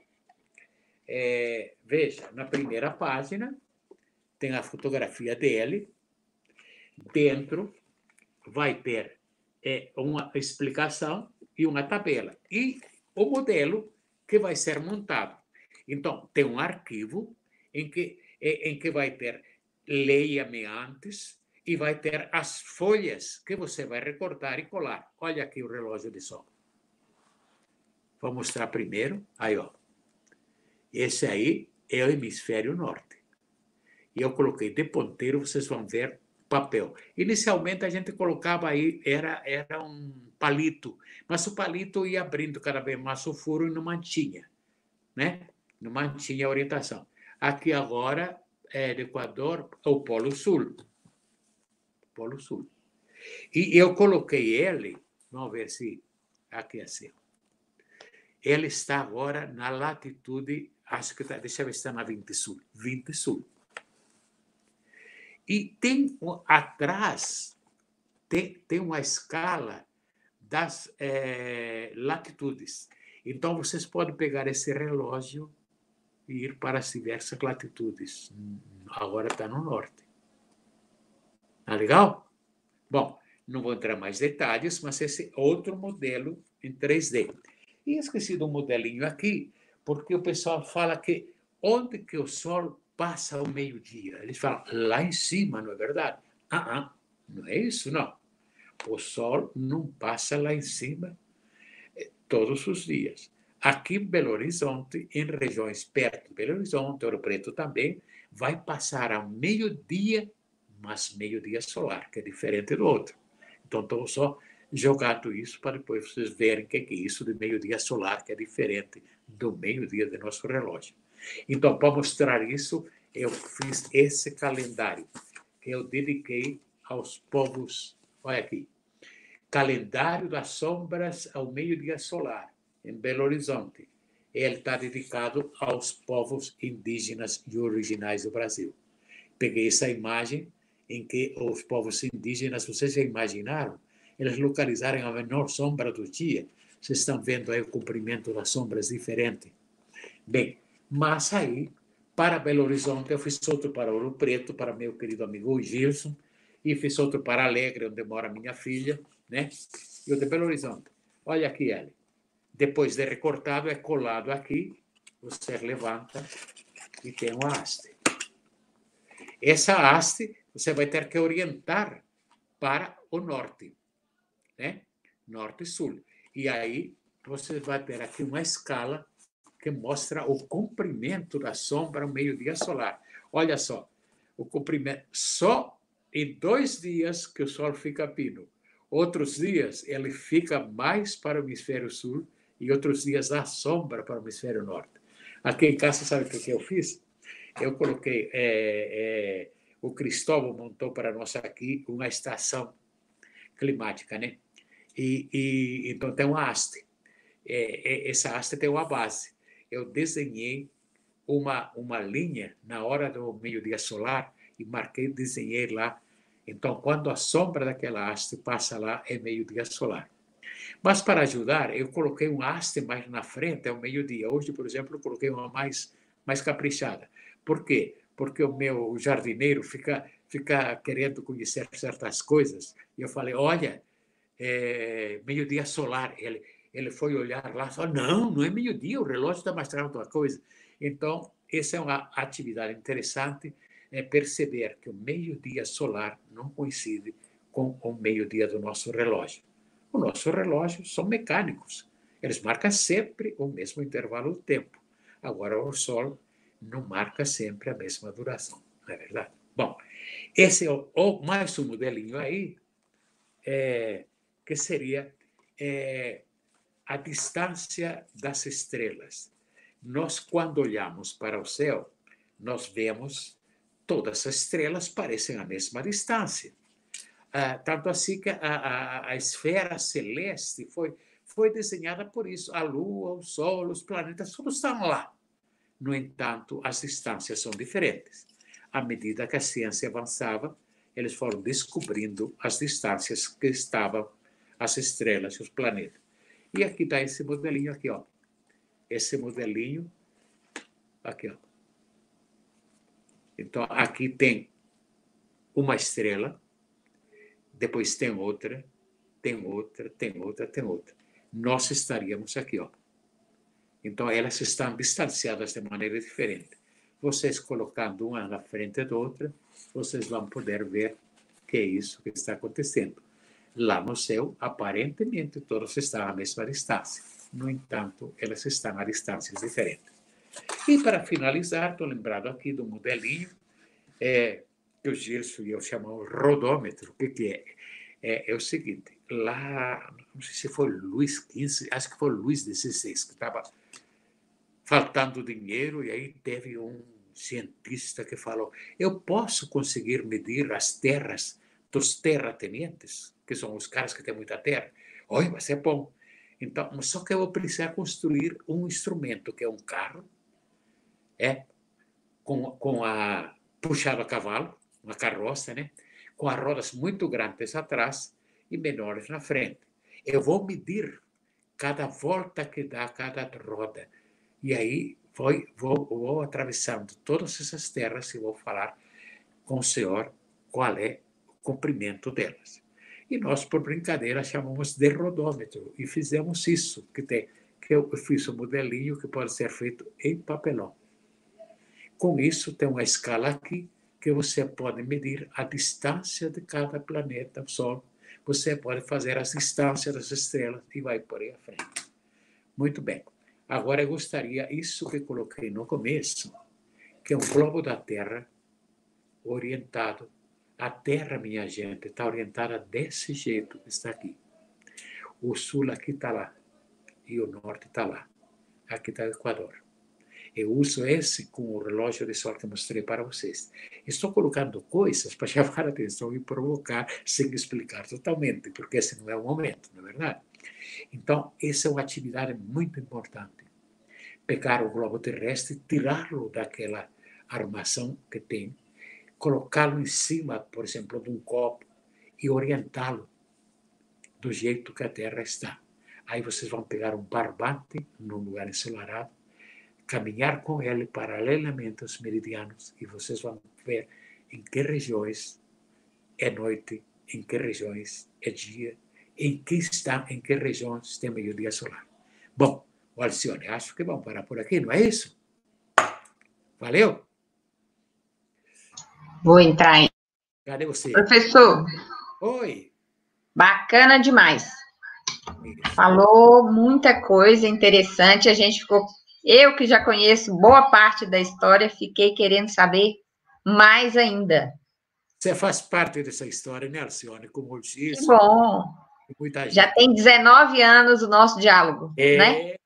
Veja, na primeira página tem a fotografia dele. Dentro vai ter uma explicação e uma tabela. E o modelo que vai ser montado. Então, tem um arquivo em que vai ter leia-me antes e vai ter as folhas que você vai recortar e colar. Olha aqui o relógio de sol. Vou mostrar primeiro. Aí, ó. Esse aí é o hemisfério norte. E eu coloquei de ponteiro, vocês vão ver papel. Inicialmente a gente colocava aí, era um palito, mas o palito ia abrindo cada vez mais o furo e não mantinha, né? Não mantinha a orientação. Aqui agora é do Equador, o Polo Sul. Polo Sul. E eu coloquei ele, vamos ver se aqui é assim. Ele está agora na latitude, acho que está, deixa eu ver se está na 20 Sul. 20 Sul. E tem atrás, tem uma escala das latitudes. Então, vocês podem pegar esse relógio e ir para as diversas latitudes. Agora está no norte. Tá legal? Bom, não vou entrar em mais detalhes, mas esse é outro modelo em 3D. E esqueci do modelinho aqui, porque o pessoal fala que onde que o Sol passa ao meio-dia? Eles falam, lá em cima, não é verdade? Não é isso, não. O Sol não passa lá em cima todos os dias. Aqui em Belo Horizonte, em regiões perto de Belo Horizonte, Ouro Preto também, vai passar ao meio-dia, mas meio-dia solar, que é diferente do outro. Então, estou só jogando isso para depois vocês verem o que é isso de meio-dia solar, que é diferente do meio-dia do nosso relógio. Então, para mostrar isso, eu fiz esse calendário que eu dediquei aos povos. Olha aqui. Calendário das sombras ao meio-dia solar, em Belo Horizonte. Ele está dedicado aos povos indígenas e originais do Brasil. Peguei essa imagem em que os povos indígenas, vocês já imaginaram? Eles localizarem a menor sombra do dia. Vocês estão vendo aí o comprimento das sombras diferente. Bem, mas aí, para Belo Horizonte, eu fiz outro para Ouro Preto, para meu querido amigo Gilson, e fiz outro para Alegre, onde mora minha filha, né? E o de Belo Horizonte. Olha aqui ele. Depois de recortado, é colado aqui, você levanta e tem uma haste. Essa haste você vai ter que orientar para o norte, né? Norte e sul. E aí você vai ter aqui uma escala que mostra o comprimento da sombra ao meio-dia solar. Olha só, o comprimento só em 2 dias que o sol fica pino. Outros dias ele fica mais para o hemisfério sul e outros dias dá sombra para o hemisfério norte. Aqui em casa, sabe o que eu fiz? Eu coloquei, o Cristóvão montou para nós aqui uma estação climática, né? Então tem uma haste. Essa haste tem uma base. Eu desenhei uma linha na hora do meio-dia solar e desenhei lá Então, quando a sombra daquela haste passa lá, é meio-dia solar. Mas, para ajudar, eu coloquei uma haste mais na frente, é o meio-dia. Hoje, por exemplo, eu coloquei uma mais caprichada. Por quê? Porque o meu jardineiro fica querendo conhecer certas coisas. E eu falei, olha, meio-dia solar. Ele foi olhar lá e falou, não é meio-dia, o relógio está mostrando outra coisa. Então, essa é uma atividade interessante, perceber que o meio-dia solar não coincide com o meio-dia do nosso relógio. O nosso relógio são mecânicos, eles marcam sempre o mesmo intervalo de tempo. Agora, o Sol não marca sempre a mesma duração, não é verdade? Bom, esse é mais um modelinho aí, que seria a distância das estrelas. Nós, quando olhamos para o céu, nós vemos todas as estrelas parecem a mesma distância. Tanto assim que a esfera celeste foi desenhada por isso. A Lua, o Sol, os planetas, todos estão lá. No entanto, as distâncias são diferentes. À medida que a ciência avançava, eles foram descobrindo as distâncias que estavam as estrelas e os planetas. E aqui está esse modelinho aqui, ó. Esse modelinho aqui, ó. Então, aqui tem uma estrela, depois tem outra, tem outra, tem outra, tem outra. Nós estaríamos aqui, ó. Então, elas estão distanciadas de maneira diferente. Vocês colocando uma na frente da outra, vocês vão poder ver que é isso que está acontecendo. Lá no céu, aparentemente, todos estão à mesma distância. No entanto, elas estão a distâncias diferentes. E, para finalizar, estou lembrado aqui do modelinho que o Gilson e eu chamamos rodômetro. O que é? É o seguinte, lá, não sei se foi Luís XV, acho que foi Luís XVI, que estava faltando dinheiro, e aí teve um cientista que falou, eu posso conseguir medir as terras dos terratenientes, que são os caras que têm muita terra? Oi, mas é bom. Então, só que eu vou precisar construir um instrumento, que é um carro, com a puxado a cavalo, uma carroça, né? Com as rodas muito grandes atrás e menores na frente. Eu vou medir cada volta que dá cada roda. E aí vou atravessando todas essas terras e vou falar com o senhor qual é o comprimento delas. E nós, por brincadeira, chamamos de rodômetro. E fizemos isso, que eu fiz um modelinho que pode ser feito em papelão. Com isso, tem uma escala aqui que você pode medir a distância de cada planeta, o Sol. Você pode fazer as distâncias das estrelas e vai por aí à frente. Muito bem. Agora eu gostaria, isso que coloquei no começo, que é um globo da Terra orientado. A Terra, minha gente, está orientada desse jeito que está aqui. O sul aqui está lá e o norte está lá. Aqui está o Equador. Eu uso esse com o relógio de sol que mostrei para vocês. Estou colocando coisas para chamar a atenção e provocar, sem explicar totalmente, porque esse não é o momento, não é verdade? Então, essa é uma atividade muito importante. Pegar o globo terrestre, tirá-lo daquela armação que tem, colocá-lo em cima, por exemplo, de um copo e orientá-lo do jeito que a Terra está. Aí vocês vão pegar um barbante num lugar ensolarado, caminhar com ele paralelamente aos meridianos e vocês vão ver em que regiões é noite, em que regiões é dia, em que regiões tem meio-dia solar. Bom, Alcione, acho que vamos parar por aqui, não é isso? Valeu? Vou entrar em. Cadê você? Professor, Oi. bacana demais. Isso. Falou muita coisa interessante. A gente ficou. Eu que já conheço boa parte da história, fiquei querendo saber mais ainda. Você faz parte dessa história, né, Alcione? Como eu disse. Que bom. Muita gente. Já tem 19 anos o nosso diálogo, né?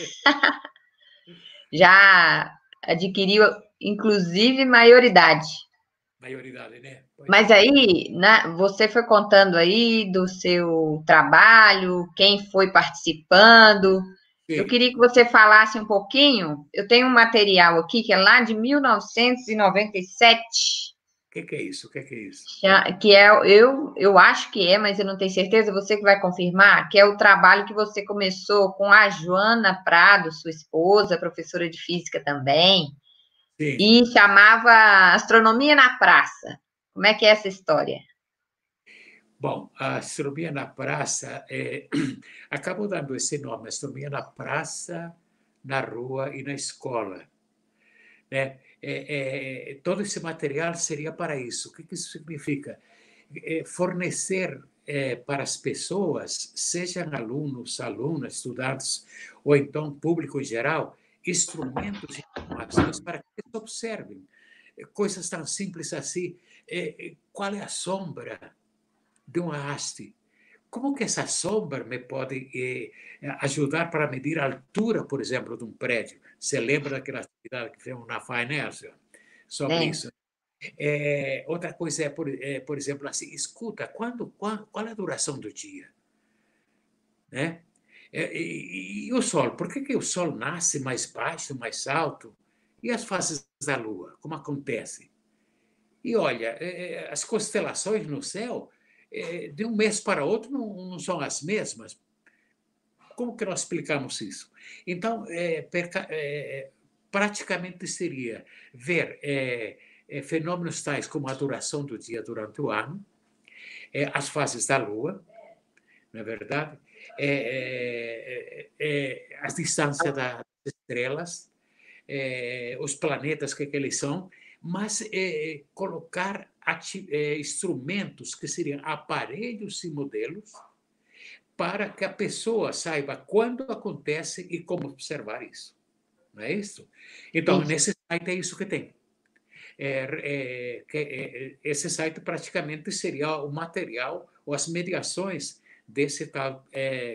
Já adquiriu, inclusive, maioridade. Maioridade, né? Mas aí, você foi contando aí do seu trabalho, quem foi participando. Sim. Eu queria que você falasse um pouquinho. Eu tenho um material aqui que é lá de 1997. que é isso? O que é isso? Que é, eu acho que é, mas eu não tenho certeza, você que vai confirmar, que é o trabalho que você começou com a Joana Prado, sua esposa, professora de física também, Sim. e chamava Astronomia na Praça. Como é que é essa história? Bom, a astronomia na praça acabou dando esse nome, astronomia na praça, na rua e na escola, né? Todo esse material seria para isso. O que isso significa? Fornecer para as pessoas, sejam alunos, alunas, estudantes, ou então público em geral, instrumentos e informações para que eles observem coisas tão simples assim. Qual é a sombra de uma haste? Como que essa sombra me pode ajudar para medir a altura, por exemplo, de um prédio? Você lembra daquela atividade que fizemos na FAINERSIA sobre Né? isso? Outra coisa por exemplo, assim, escuta, qual é a duração do dia? Né? E o Sol? Por que o Sol nasce mais baixo, mais alto? E as fases da Lua? Como acontece? E olha, as constelações no céu, de um mês para outro, não são as mesmas. Como que nós explicamos isso? Então, praticamente seria ver fenômenos tais como a duração do dia durante o ano, as fases da Lua, não é verdade? As distâncias das estrelas, os planetas, que eles são, mas colocar instrumentos que seriam aparelhos e modelos para que a pessoa saiba quando acontece e como observar isso. Não é isso? Então, Isso. nesse site é isso que tem. Esse site praticamente seria o material ou as mediações desse tal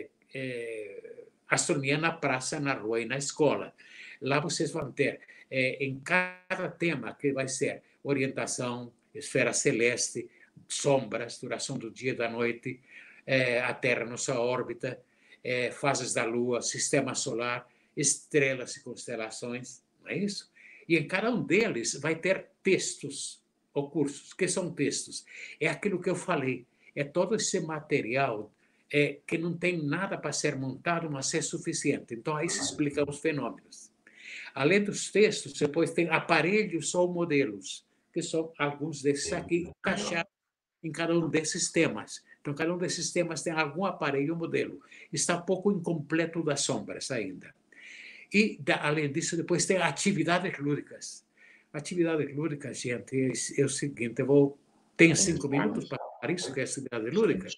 astronomia na praça, na rua e na escola. Lá vocês vão ter, em cada tema, que vai ser orientação, esfera celeste, sombras, duração do dia e da noite, a Terra, nossa órbita, fases da Lua, sistema solar, estrelas e constelações, não é isso? E em cada um deles vai ter textos ou cursos. O que são textos? É aquilo que eu falei, é todo esse material que não tem nada para ser montado, mas é suficiente. Então, aí se explicam os fenômenos. Além dos textos, depois tem aparelhos ou modelos, que são alguns desses aqui encaixados em cada um desses temas. Então, cada um desses temas tem algum aparelho ou modelo. Está pouco incompleto das sombras ainda. E, além disso, depois tem atividades lúdicas. Atividades lúdicas, gente, é o seguinte, tenho 5 minutos para falar isso, que é atividade lúdica?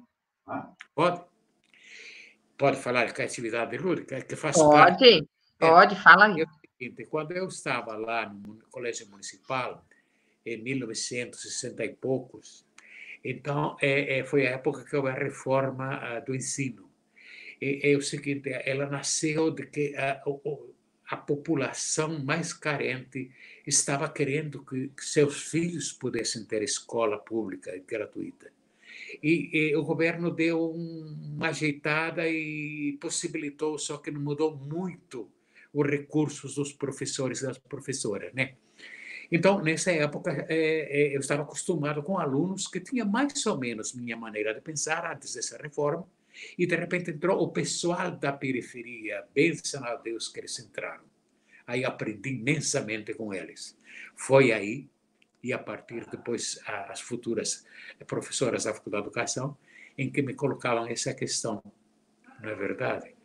Pode? Pode falar que é atividade lúdica, que faz parte. Pode, pode, fala aí. É o seguinte, quando eu estava lá no Colégio Municipal, em 1960 e poucos, então foi a época que houve a reforma do ensino. É o seguinte, ela nasceu de que a população mais carente estava querendo que seus filhos pudessem ter escola pública e gratuita. E o governo deu uma ajeitada e possibilitou, só que não mudou muito os recursos dos professores e das professoras, né? Então, nessa época, eu estava acostumado com alunos que tinham mais ou menos minha maneira de pensar antes dessa reforma, e de repente entrou o pessoal da periferia, bênção a Deus que eles entraram. Aí aprendi imensamente com eles. Foi aí, e a partir depois as futuras professoras da Faculdade de Educação, em que me colocavam essa questão, não é verdade?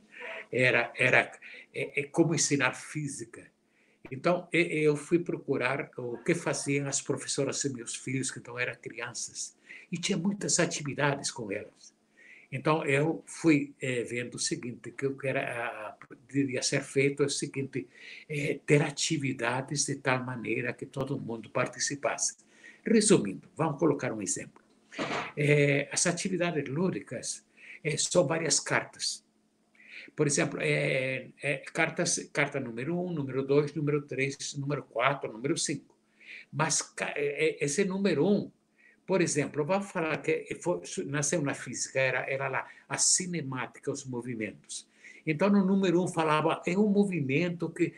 Era como ensinar física. Então, eu fui procurar o que faziam as professoras e meus filhos, que então eram crianças, e tinha muitas atividades com elas. Então, eu fui vendo o seguinte, que o que devia ser feito é o seguinte, ter atividades de tal maneira que todo mundo participasse. Resumindo, vamos colocar um exemplo. As atividades lúdicas são várias cartas. Por exemplo, carta número 1, número 2, número 3, número 4, número 5. Mas esse número 1, por exemplo, vamos falar que nasceu na física, era lá a cinemática, os movimentos. Então, no número 1 falava, é um movimento que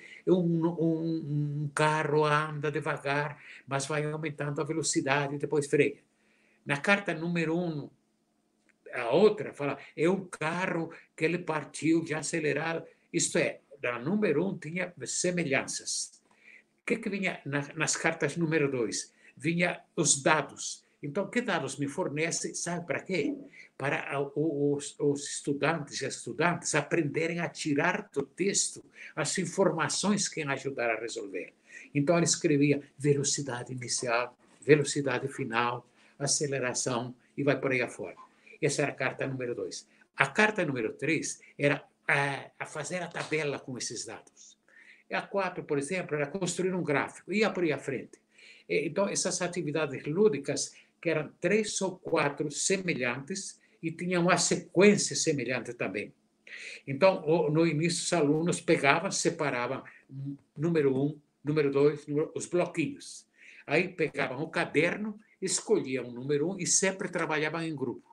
um carro anda devagar, mas vai aumentando a velocidade e depois freia. Na carta número 1, a outra fala, é um carro que ele partiu de acelerado. Isto é, na número 1 tinha semelhanças. O que vinha nas cartas número 2? Vinha os dados. Então, que dados me fornece? Sabe para quê? Para os estudantes e as estudantes aprenderem a tirar do texto as informações que iam ajudar a resolver. Então, ele escrevia velocidade inicial, velocidade final, aceleração e vai por aí afora. Essa era a carta número 2. A carta número 3 era a fazer a tabela com esses dados. A 4, por exemplo, era construir um gráfico, ia por aí à frente. Então, essas atividades lúdicas, que eram 3 ou 4 semelhantes e tinham uma sequência semelhante também. Então, no início, os alunos pegavam, separavam número 1, número 2, os bloquinhos. Aí pegavam o caderno, escolhiam o número 1 e sempre trabalhavam em grupo.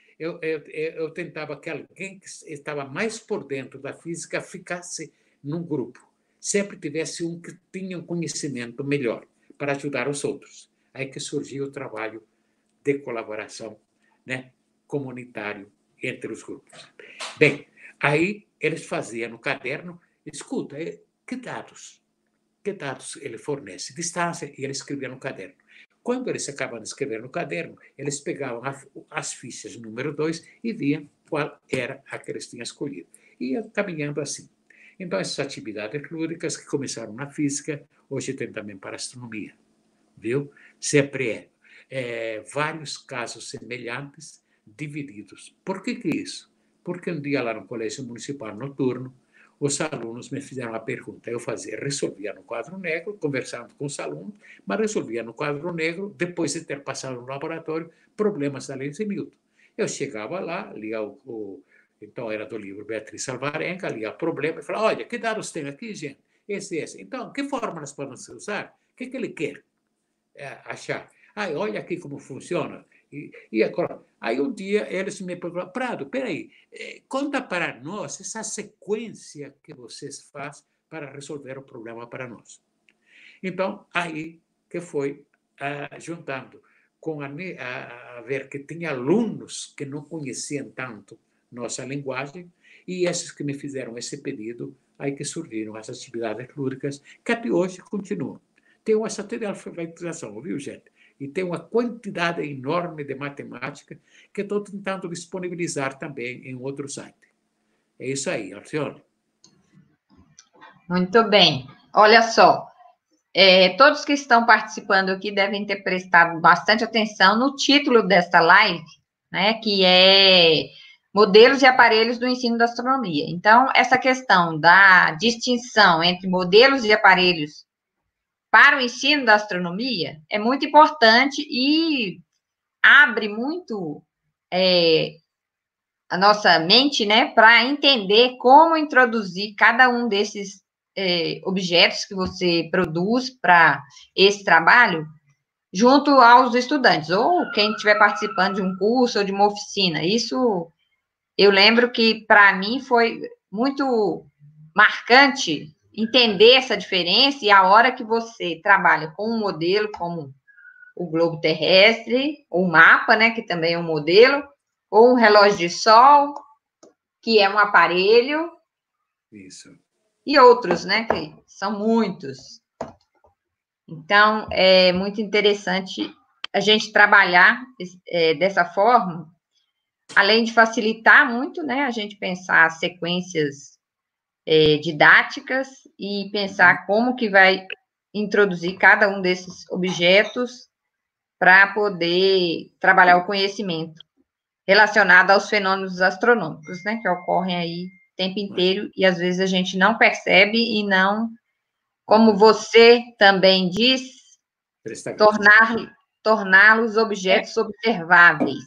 Eu tentava que alguém que estava mais por dentro da física ficasse num grupo. Sempre tivesse um que tinha um conhecimento melhor para ajudar os outros. Aí que surgiu o trabalho de colaboração, né, comunitário entre os grupos. Bem, aí eles faziam no caderno, escuta, que dados ele fornece? Distância, e ele escrevia no caderno. Quando eles acabavam de escrever no caderno, eles pegavam as fichas número 2 e viam qual era a que eles tinham escolhido. E ia caminhando assim. Então, essas atividades lúdicas que começaram na física, hoje tem também para a astronomia, viu? Sempre vários casos semelhantes divididos. Por que isso? Porque um dia lá no Colégio Municipal Noturno, os alunos me fizeram uma pergunta. Eu resolvia no quadro negro, conversando com os alunos, mas resolvia no quadro negro, depois de ter passado no laboratório, problemas da lei de Newton. Eu chegava lá, lia então era do livro Beatriz Alvarenga, lia o problema e falava, olha, que dados tem aqui, gente? Esse. Então, que fórmulas podem se usar? O que ele quer achar? Olha aqui como funciona. E agora, aí um dia eles me perguntaram, Prado, peraí, conta para nós essa sequência que vocês fazem para resolver o problema para nós. Então, aí que foi juntando com a ver que tinha alunos que não conheciam tanto nossa linguagem, e esses que me fizeram esse pedido, aí que surgiram as atividades lúdicas, que até hoje continuam. Tem uma sata de alfabetização, viu, gente? E tem uma quantidade enorme de matemática que estou tentando disponibilizar também em outro site. É isso aí, Alcione. Muito bem. Olha só, todos que estão participando aqui devem ter prestado bastante atenção no título desta live, né, que é Modelos e Aparelhos do Ensino da Astronomia. Então, essa questão da distinção entre modelos e aparelhos para o ensino da astronomia é muito importante e abre muito a nossa mente, né, para entender como introduzir cada um desses objetos que você produz para esse trabalho junto aos estudantes, ou quem estiver participando de um curso ou de uma oficina. Isso, eu lembro que, para mim, foi muito marcante entender essa diferença, e a hora que você trabalha com um modelo como o globo terrestre, ou o mapa, né, que também é um modelo, ou um relógio de sol, que é um aparelho. Isso. E outros, né, que são muitos. Então, é muito interessante a gente trabalhar dessa forma, além de facilitar muito, né, a gente pensar sequências didáticas e pensar como que vai introduzir cada um desses objetos para poder trabalhar o conhecimento relacionado aos fenômenos astronômicos, né, que ocorrem aí o tempo inteiro e às vezes a gente não percebe e não, como você também diz, torná-los objetos observáveis.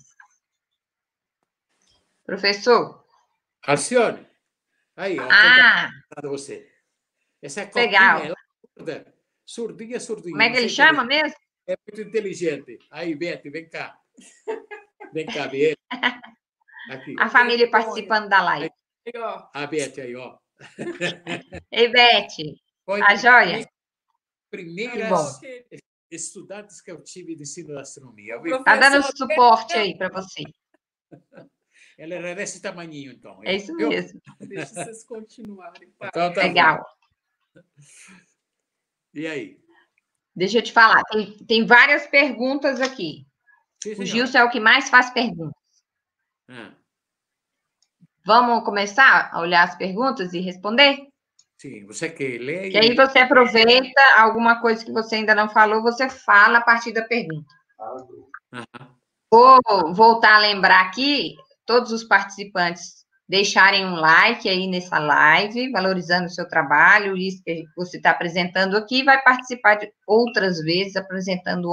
Professor? Alcione, aí, ó, você. Essa legal. É surdinha. Como é que ele chama mesmo? É muito inteligente. Aí, Beth, vem cá. Vem cá, Beth. Aqui. A família participando da live. Aí, ó. A Beth aí, ó. Ei, Beth, Foi tá joia? das Que primeiras bom. estudantes que eu tive de ensino de astronomia. Tá dando Professor, suporte aí para você. Ela era desse tamanhinho, então. É isso Viu? mesmo. deixa vocês continuarem. Tá? Então tá Legal. bom. E aí? Deixa eu te falar, tem várias perguntas aqui. Sim, O senhora. Gilson é o que mais faz perguntas. Ah, Vamos começar a olhar as perguntas e responder? sim, você que lê Que aí e... você aproveita alguma coisa que você ainda não falou, você fala a partir da pergunta. Aham. Vou voltar a lembrar aqui, todos os participantes deixarem um like aí nessa live, valorizando o seu trabalho, isso que você está apresentando aqui, vai participar de outras vezes, apresentando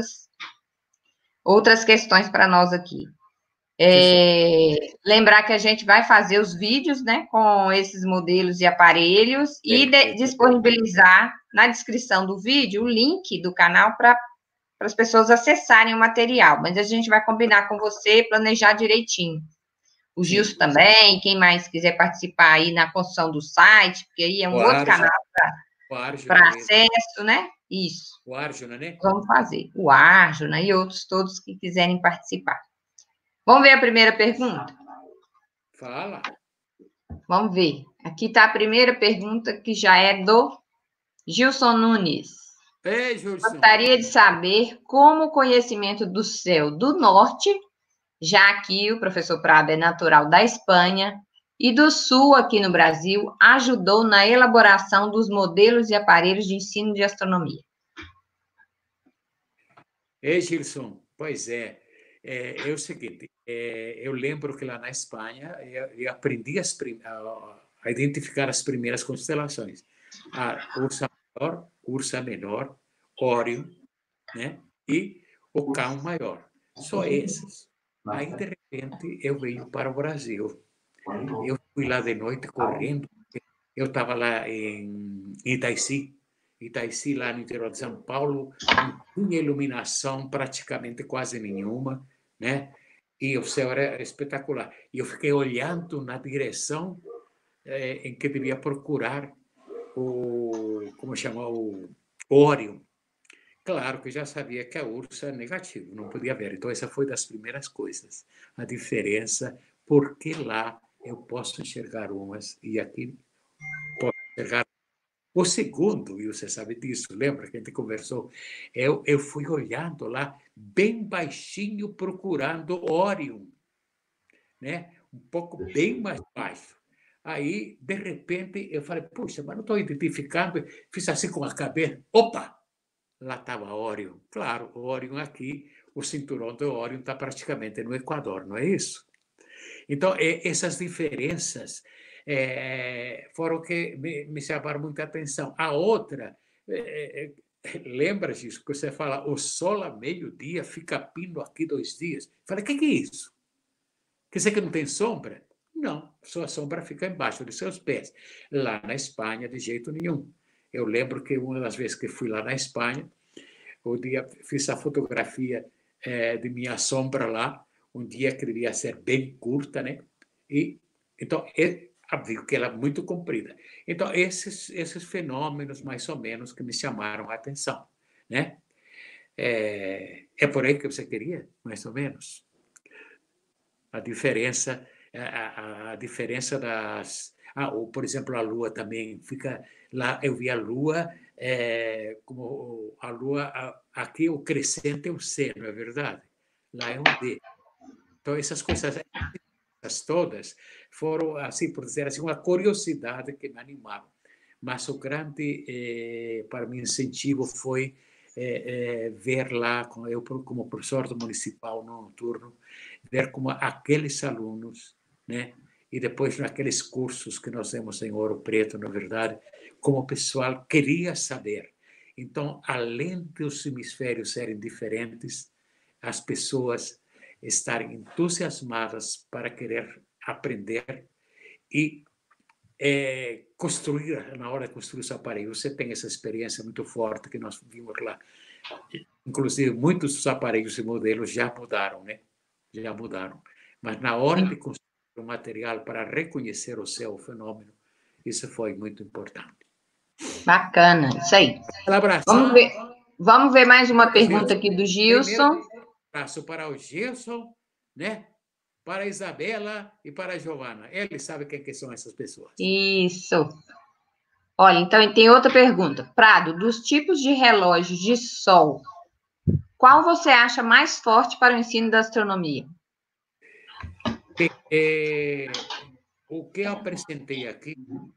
outras questões para nós aqui. Lembrar que a gente vai fazer os vídeos, né, com esses modelos e aparelhos e disponibilizar na descrição do vídeo o link do canal para as pessoas acessarem o material, mas a gente vai combinar com você, planejar direitinho. O Gilson também, quem mais quiser participar aí na construção do site, porque aí é um outro canal para acesso, né? Isso. O Arjuna, né? Vamos fazer. O Arjuna e outros todos que quiserem participar. Vamos ver a primeira pergunta? Fala. Vamos ver. Aqui está a primeira pergunta, que já é do Gilson Nunes. Ei, Gilson. Gostaria de saber como o conhecimento do céu do norte, já que o professor Prado é natural da Espanha, e do sul, aqui no Brasil, ajudou na elaboração dos modelos e aparelhos de ensino de astronomia. Ei, Gilson, pois é o seguinte, eu lembro que lá na Espanha eu aprendi a identificar as primeiras constelações. A Ursa Maior, Ursa Menor, Órion, né? E o Cão Maior. Só esses. Aí, de repente, eu venho para o Brasil. Eu fui lá de noite correndo. Eu estava lá em Itaici, lá no interior de São Paulo, não tinha iluminação praticamente quase nenhuma, né? E o céu era espetacular. E eu fiquei olhando na direção em que devia procurar como chama, o Órion. Claro que eu já sabia que a Ursa era negativo, não podia ver. Então, essa foi das primeiras coisas. A diferença, porque lá eu posso enxergar umas e aqui posso enxergar. O segundo, e você sabe disso, lembra que a gente conversou? Eu fui olhando lá, bem baixinho, procurando Órion, né? Um pouco bem mais baixo. Aí, de repente, eu falei, puxa, mas não estou identificando. Fiz assim com a cabeça, opa! Lá estava Órion. Claro, Órion aqui, o cinturão do Órion está praticamente no Equador, não é isso? Então, essas diferenças foram que me chamaram muita atenção. A outra, lembra disso, que você fala, o sol a meio-dia fica pindo aqui 2 dias. Falei, o que é isso? Quer dizer que não tem sombra? Não, sua sombra fica embaixo de seus pés. Lá na Espanha, de jeito nenhum. Eu lembro que uma das vezes que fui lá na Espanha, o dia fiz a fotografia de minha sombra lá, um dia que devia ser bem curta, né? E então viu que ela é muito comprida. Então esses fenômenos mais ou menos que me chamaram a atenção, né? É por aí que você queria, mais ou menos, a diferença a diferença das ou, por exemplo, a Lua também fica lá. Eu vi a Lua como a Lua aqui o crescente é o C, não é verdade? Lá é um D. Então essas coisas todas foram, assim, por dizer assim, uma curiosidade que me animaram. Mas o grande, para mim, incentivo foi ver lá, eu como professor do municipal noturno, ver como aqueles alunos, né? E depois naqueles cursos que nós temos em Ouro Preto, na verdade, como o pessoal queria saber. Então, além dos hemisférios serem diferentes, as pessoas estarem entusiasmadas para querer aprender e construir, na hora de construir os aparelhos. Você tem essa experiência muito forte que nós vimos lá. Inclusive, muitos dos aparelhos e modelos já mudaram, né? Já mudaram. Mas na hora de construir o material para reconhecer o seu fenômeno. Isso foi muito importante. Bacana, isso aí. Abração. Vamos ver mais uma pergunta aqui do Gilson. Primeiro, abraço para o Gilson, né? Para a Isabela e para a Giovana. Ele sabe quem que são essas pessoas. Isso. Olha, então tem outra pergunta. Prado, dos tipos de relógios de sol, qual você acha mais forte para o ensino da astronomia? O que eu apresentei aqui,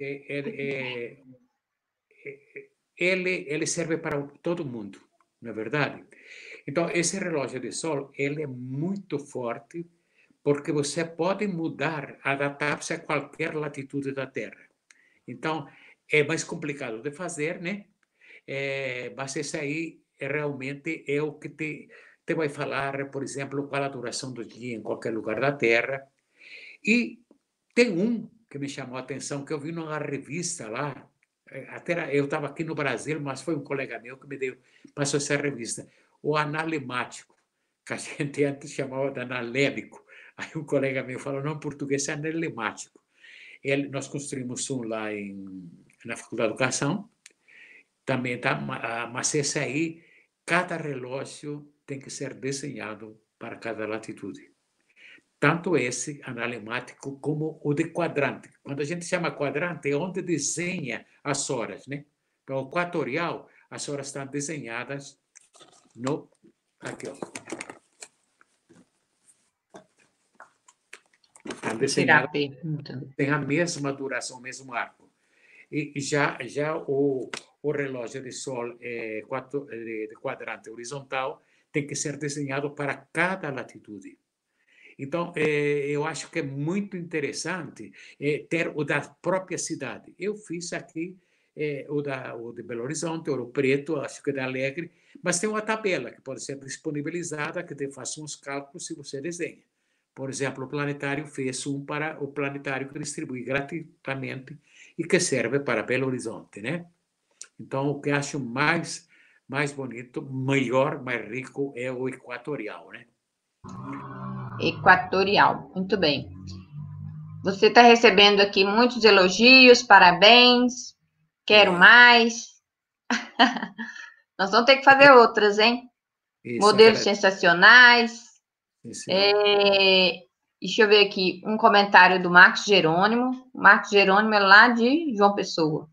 ele serve para todo mundo, não é verdade? Então, esse relógio de sol, ele é muito forte, porque você pode mudar, adaptar-se a qualquer latitude da Terra. Então, é mais complicado de fazer, né? Mas esse aí realmente é o que te vai falar, por exemplo, qual a duração do dia em qualquer lugar da Terra. E tem um que me chamou a atenção, que eu vi numa revista lá, até eu estava aqui no Brasil, mas foi um colega meu que passou essa revista, o analemático, que a gente antes chamava de analémico. Aí um colega meu falou, não, em português é analemático. Nós construímos um lá na Faculdade de Educação, também tá, mas esse aí, cada relógio tem que ser desenhado para cada latitude. Tanto esse analemático como o de quadrante. Quando a gente chama quadrante, é onde desenha as horas, né? Então, o equatorial, as horas estão desenhadas no... Aqui, ó. Estão desenhadas, tem a mesma duração, o mesmo arco. E já o relógio de sol de quadrante horizontal tem que ser desenhado para cada latitude. Então, eu acho que é muito interessante ter o da própria cidade. Eu fiz aqui o de Belo Horizonte, Ouro Preto, acho que é da Alegre, mas tem uma tabela que pode ser disponibilizada, que te faça uns cálculos se você desenha. Por exemplo, o Planetário fez um para o Planetário que distribui gratuitamente e que serve para Belo Horizonte, né? Então, o que eu acho mais bonito, melhor, mais rico é o equatorial, né? Equatorial, muito bem. Você está recebendo aqui muitos elogios, parabéns, quero mais. Nós vamos ter que fazer outras, hein? Isso, modelos sensacionais. Deixa eu ver aqui um comentário do Marcos Jerônimo. O Marcos Jerônimo é lá de João Pessoa.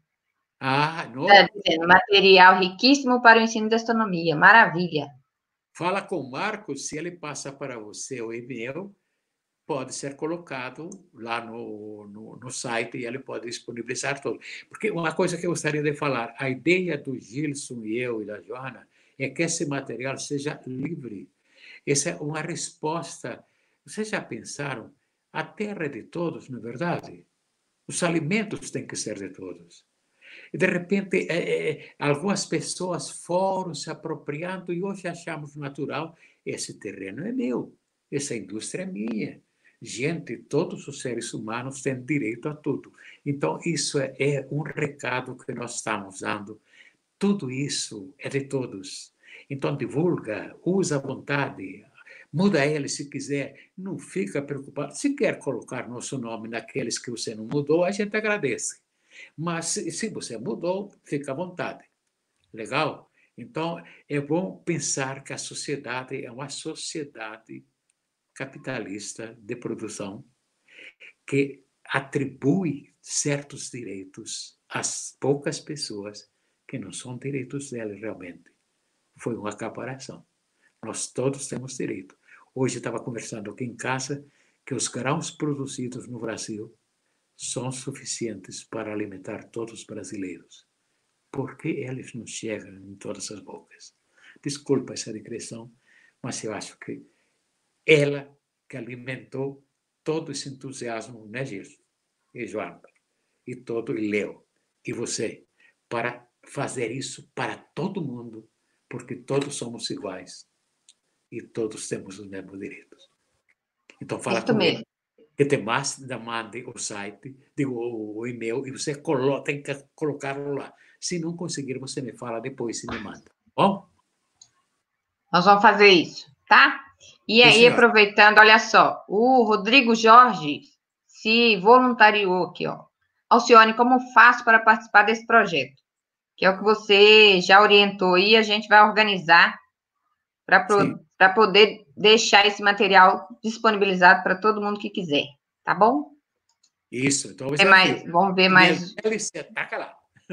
Tá dizendo, material riquíssimo para o ensino de astronomia. Maravilha. Fala com o Marcos, se ele passa para você o e-mail, pode ser colocado lá no site e ele pode disponibilizar tudo. Porque uma coisa que eu gostaria de falar, a ideia do Gilson e eu e da Joana é que esse material seja livre. Essa é uma resposta. Vocês já pensaram? A Terra é de todos, não é verdade? Os alimentos têm que ser de todos. E, de repente, algumas pessoas foram se apropriando e hoje achamos natural, esse terreno é meu, essa indústria é minha. Gente, todos os seres humanos têm direito a tudo. Então, isso é um recado que nós estamos dando. Tudo isso é de todos. Então, divulga, usa à vontade, muda ele se quiser, não fica preocupado. Se quer colocar nosso nome naqueles que você não mudou, a gente agradece. Mas se você mudou, fica à vontade. Legal? Então, é bom pensar que a sociedade é uma sociedade capitalista de produção que atribui certos direitos às poucas pessoas que não são direitos delas realmente. Foi uma acaparação. Nós todos temos direito. Hoje eu estava conversando aqui em casa que os grãos produzidos no Brasil são suficientes para alimentar todos os brasileiros. Por que eles não chegam em todas as bocas? Desculpa essa digressão, mas eu acho que ela que alimentou todo esse entusiasmo, né, Gilson? E Joana, e Léo, e você, para fazer isso para todo mundo, porque todos somos iguais e todos temos os mesmos direitos. Então, fala com ele, que te mande o site, o e-mail, e você tem que colocá-lo lá. Se não conseguir, você me fala depois e me manda. Bom? Nós vamos fazer isso, tá? E aí, aproveitando, olha só, o Rodrigo Jorge se voluntariou aqui, ó. Alcione, como faço para participar desse projeto? Que é o que você já orientou aí, a gente vai organizar para poder deixar esse material disponibilizado para todo mundo que quiser, tá bom? Isso, então Tem mais, vamos ver mais. Você taca lá.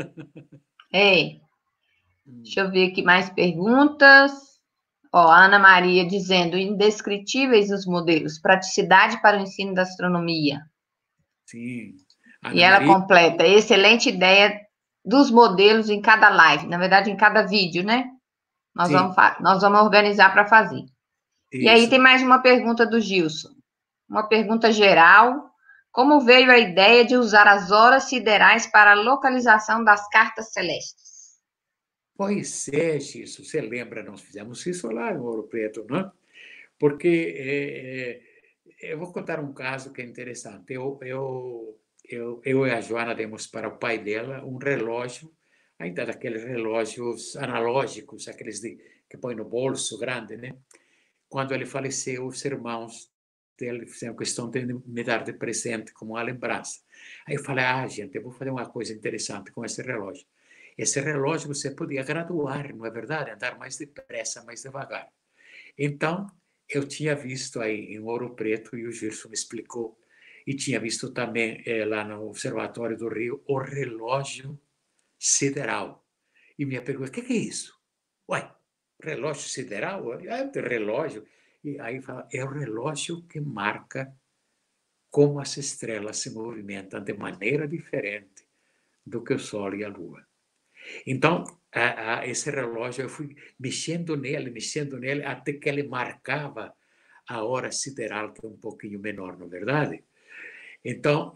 Deixa eu ver aqui mais perguntas. Ó, a Ana Maria dizendo, indescritíveis os modelos, praticidade para o ensino da astronomia. Sim. E ela completa, excelente ideia dos modelos em cada live, na verdade, em cada vídeo, né? Nós vamos organizar para fazer. Isso. E aí tem mais uma pergunta do Gilson. Uma pergunta geral. Como veio a ideia de usar as horas siderais para a localização das cartas celestes? Pois é, Gilson, você lembra, nós fizemos isso lá em Ouro Preto, não? Porque eu vou contar um caso que é interessante. Eu e a Joana demos para o pai dela um relógio, ainda daqueles relógios analógicos, aqueles que põe no bolso grande, né? Quando ele faleceu, os irmãos dele fizeram questão de me dar de presente como uma lembrança. Aí eu falei, gente, eu vou fazer uma coisa interessante com esse relógio. Esse relógio você podia graduar, não é verdade? Andar mais depressa, mais devagar. Então, eu tinha visto aí em Ouro Preto, e o Gilson me explicou, e tinha visto também lá no Observatório do Rio, o relógio sideral. E minha pergunta, o que é isso? Ué, relógio sideral? Relógio. E aí fala, é o relógio que marca como as estrelas se movimentam de maneira diferente do que o Sol e a Lua. Então, esse relógio, eu fui mexendo nele, até que ele marcava a hora sideral, que é um pouquinho menor, não é verdade? Então,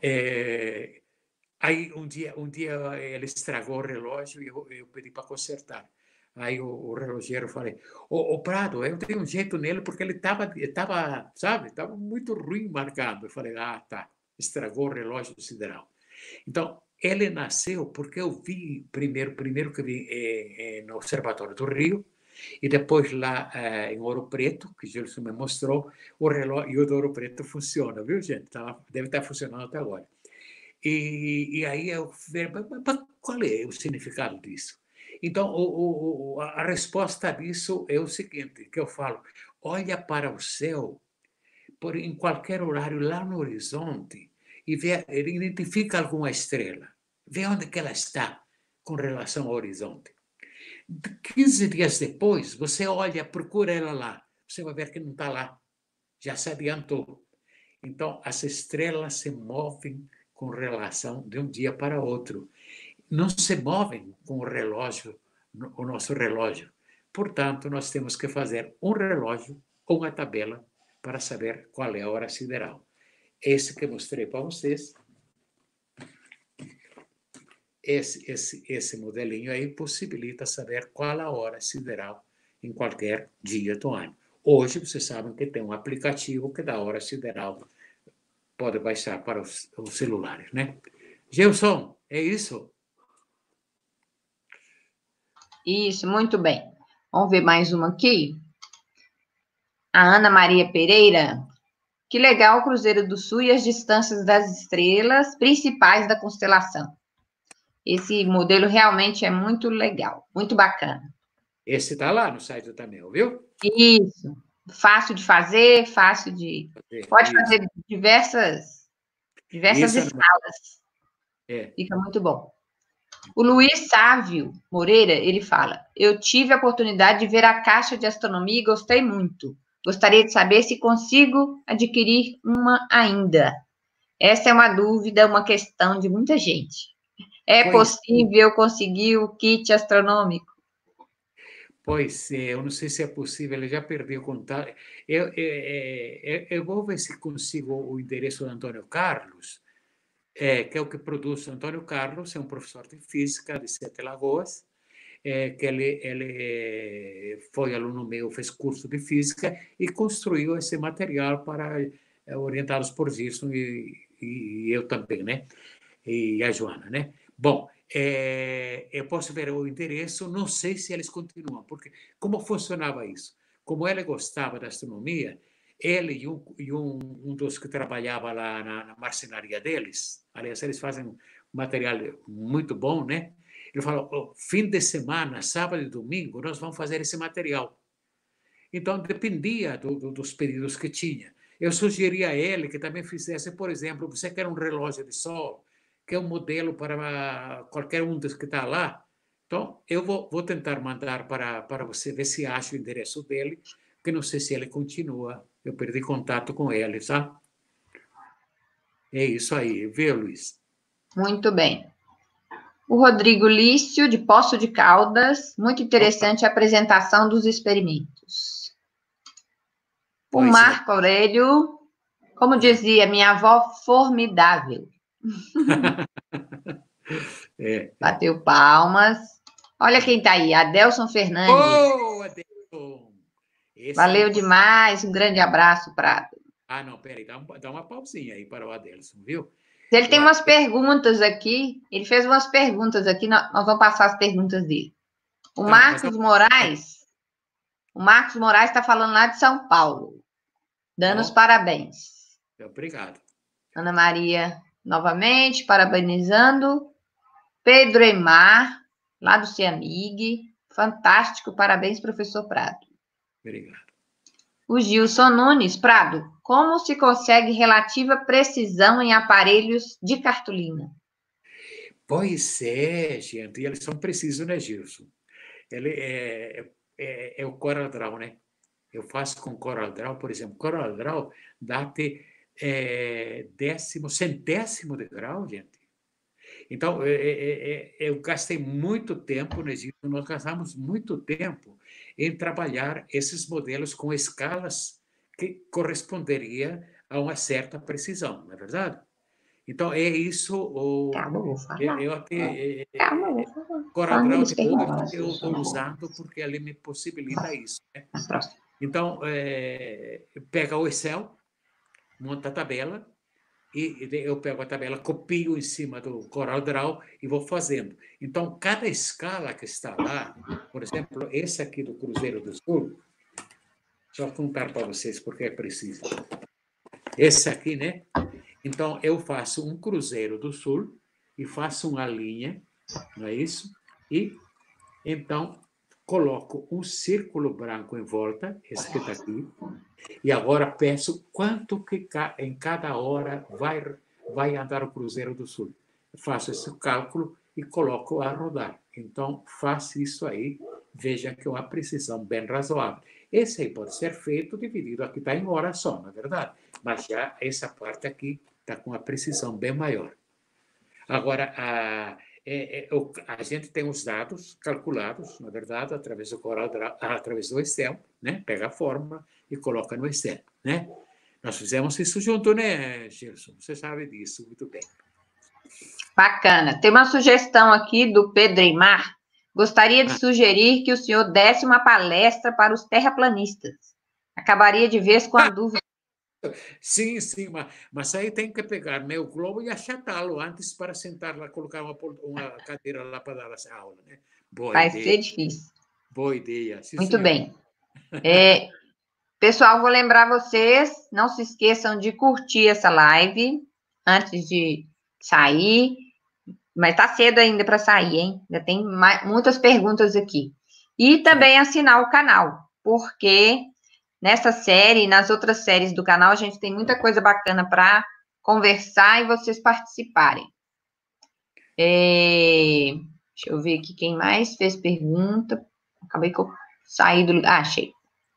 aí um dia ele estragou o relógio e eu pedi para consertar. Aí o relojeiro falei, o Prado, eu tenho um jeito nele porque ele estava, sabe, estava muito ruim marcado. Eu falei, tá, estragou o relógio sideral. Então, ele nasceu porque eu vi primeiro que vi no Observatório do Rio, e depois lá em Ouro Preto, que Gilson me mostrou, o relógio, e o do Ouro Preto funciona, viu, gente? Deve estar funcionando até agora. E aí eu falei, mas qual é o significado disso? Então, a resposta disso é o seguinte, que eu falo, olha para o céu em qualquer horário lá no horizonte e identifica alguma estrela, vê onde que ela está com relação ao horizonte. 15 dias depois, você olha, procura ela lá, você vai ver que não está lá, já se adiantou. Então, as estrelas se movem com relação de um dia para outro. Não se movem com o relógio, o nosso relógio. Portanto, nós temos que fazer um relógio ou uma tabela para saber qual é a hora sideral. Esse que eu mostrei para vocês, esse modelinho aí possibilita saber qual a hora sideral em qualquer dia do ano. Hoje, vocês sabem que tem um aplicativo que dá a hora sideral, pode baixar para os celulares, né? Gilson, é isso? Isso, muito bem. Vamos ver mais uma aqui. A Ana Maria Pereira. Que legal o Cruzeiro do Sul e as distâncias das estrelas principais da constelação. Esse modelo realmente é muito legal, muito bacana. Esse está lá no site também, viu? Isso. Fácil de fazer, fácil de... Pode fazer diversas escalas. Fica muito bom. O Luiz Sávio Moreira, ele fala, eu tive a oportunidade de ver a caixa de astronomia e gostei muito. Gostaria de saber se consigo adquirir uma ainda. Essa é uma dúvida, uma questão de muita gente. É possível conseguir o kit astronômico? Pois é, eu não sei se é possível, ele já perdeu o contato. Eu vou ver se consigo o endereço do Antônio Carlos, que é o que produz. Antônio Carlos é um professor de física de Sete Lagoas, que ele foi aluno meu, fez curso de física e construiu esse material para orientados por Gilson e eu também, né? E a Joana, né? Bom, eu posso ver o endereço, não sei se eles continuam, porque como funcionava isso? Como ele gostava da astronomia, ele e um dos que trabalhava lá na marcenaria deles, aliás, eles fazem um material muito bom, né? Ele falou, "Oh, fim de semana, sábado e domingo, nós vamos fazer esse material." Então, dependia dos pedidos que tinha. Eu sugeri a ele que também fizesse, por exemplo, você quer um relógio de sol, quer um modelo para qualquer um dos que está lá. Então, eu vou tentar mandar para você, ver se acha o endereço dele, que não sei se ele continua. Eu perdi contato com ele, tá? É isso aí, viu, Luiz? Muito bem. O Rodrigo Lício, de Poço de Caldas. Muito interessante a apresentação dos experimentos. O Pois é. Marco Aurélio, como dizia minha avó, formidável. Bateu palmas. Olha quem está aí, Adelson Fernandes. Oh, Adelson! Valeu demais, um grande abraço, Prado. Ah, não, peraí, dá uma pausinha aí para o Adelson, viu? Ele tem umas perguntas aqui, ele fez umas perguntas aqui, nós vamos passar as perguntas dele. O Marcos Moraes está falando lá de São Paulo, dando os parabéns. Obrigado. Ana Maria, novamente, parabenizando. Pedro Emar, lá do CEAMIG, fantástico, parabéns, professor Prado. Obrigado. O Gilson Nunes, Prado, como se consegue relativa precisão em aparelhos de cartolina? Pois é, gente, eles são precisos, né, Gilson? Ele é o CorelDRAW, né? Eu faço com CorelDRAW, por exemplo. CorelDRAW dá-te centésimo de grau, gente. Então, eu gastei muito tempo, né, Gilson? Nós gastamos muito tempo em trabalhar esses modelos com escalas que corresponderia a uma certa precisão, não é verdade? Então, é isso. Calma, eu vou falar. Eu até. Calma, eu vou falar. CorelDRAW depois eu estou usando porque ele me possibilita isso. Né? Então, pega o Excel, monta a tabela, e eu pego a tabela, copio em cima do CorelDRAW e vou fazendo. Então, cada escala que está lá, por exemplo, esse aqui do Cruzeiro do Sul, deixa eu contar para vocês porque é preciso. Esse aqui, né? Então, eu faço um Cruzeiro do Sul e faço uma linha, não é isso? E, então, coloco um círculo branco em volta, esse que está aqui, e agora peço quanto que em cada hora vai andar o Cruzeiro do Sul. Faço esse cálculo e coloco a rodar. Então, faço isso aí, veja que é uma precisão bem razoável. Esse aí pode ser feito dividido, aqui está em hora só, na verdade, mas já essa parte aqui está com uma precisão bem maior. Agora, a gente tem os dados calculados, na verdade, através do Excel, né? Pega a fórmula e coloca no Excel, né? Nós fizemos isso junto, né, Gilson? Você sabe disso muito bem. Bacana. Tem uma sugestão aqui do Pedro Eimar. Gostaria de sugerir que o senhor desse uma palestra para os terraplanistas. Acabaria de vez com a dúvida. Sim, mas aí tem que pegar meu globo e achatá-lo antes para sentar lá, colocar uma cadeira lá para dar essa aula, né? Vai ser difícil. Boa ideia. Sim, muito bem. Pessoal, vou lembrar vocês, não se esqueçam de curtir essa live antes de sair, mas tá cedo ainda para sair, hein? Ainda tem muitas perguntas aqui. E também assinar o canal, porque nessa série e nas outras séries do canal a gente tem muita coisa bacana para conversar e vocês participarem. Deixa eu ver aqui quem mais fez pergunta. Acabei que eu saí do lugar. Achei.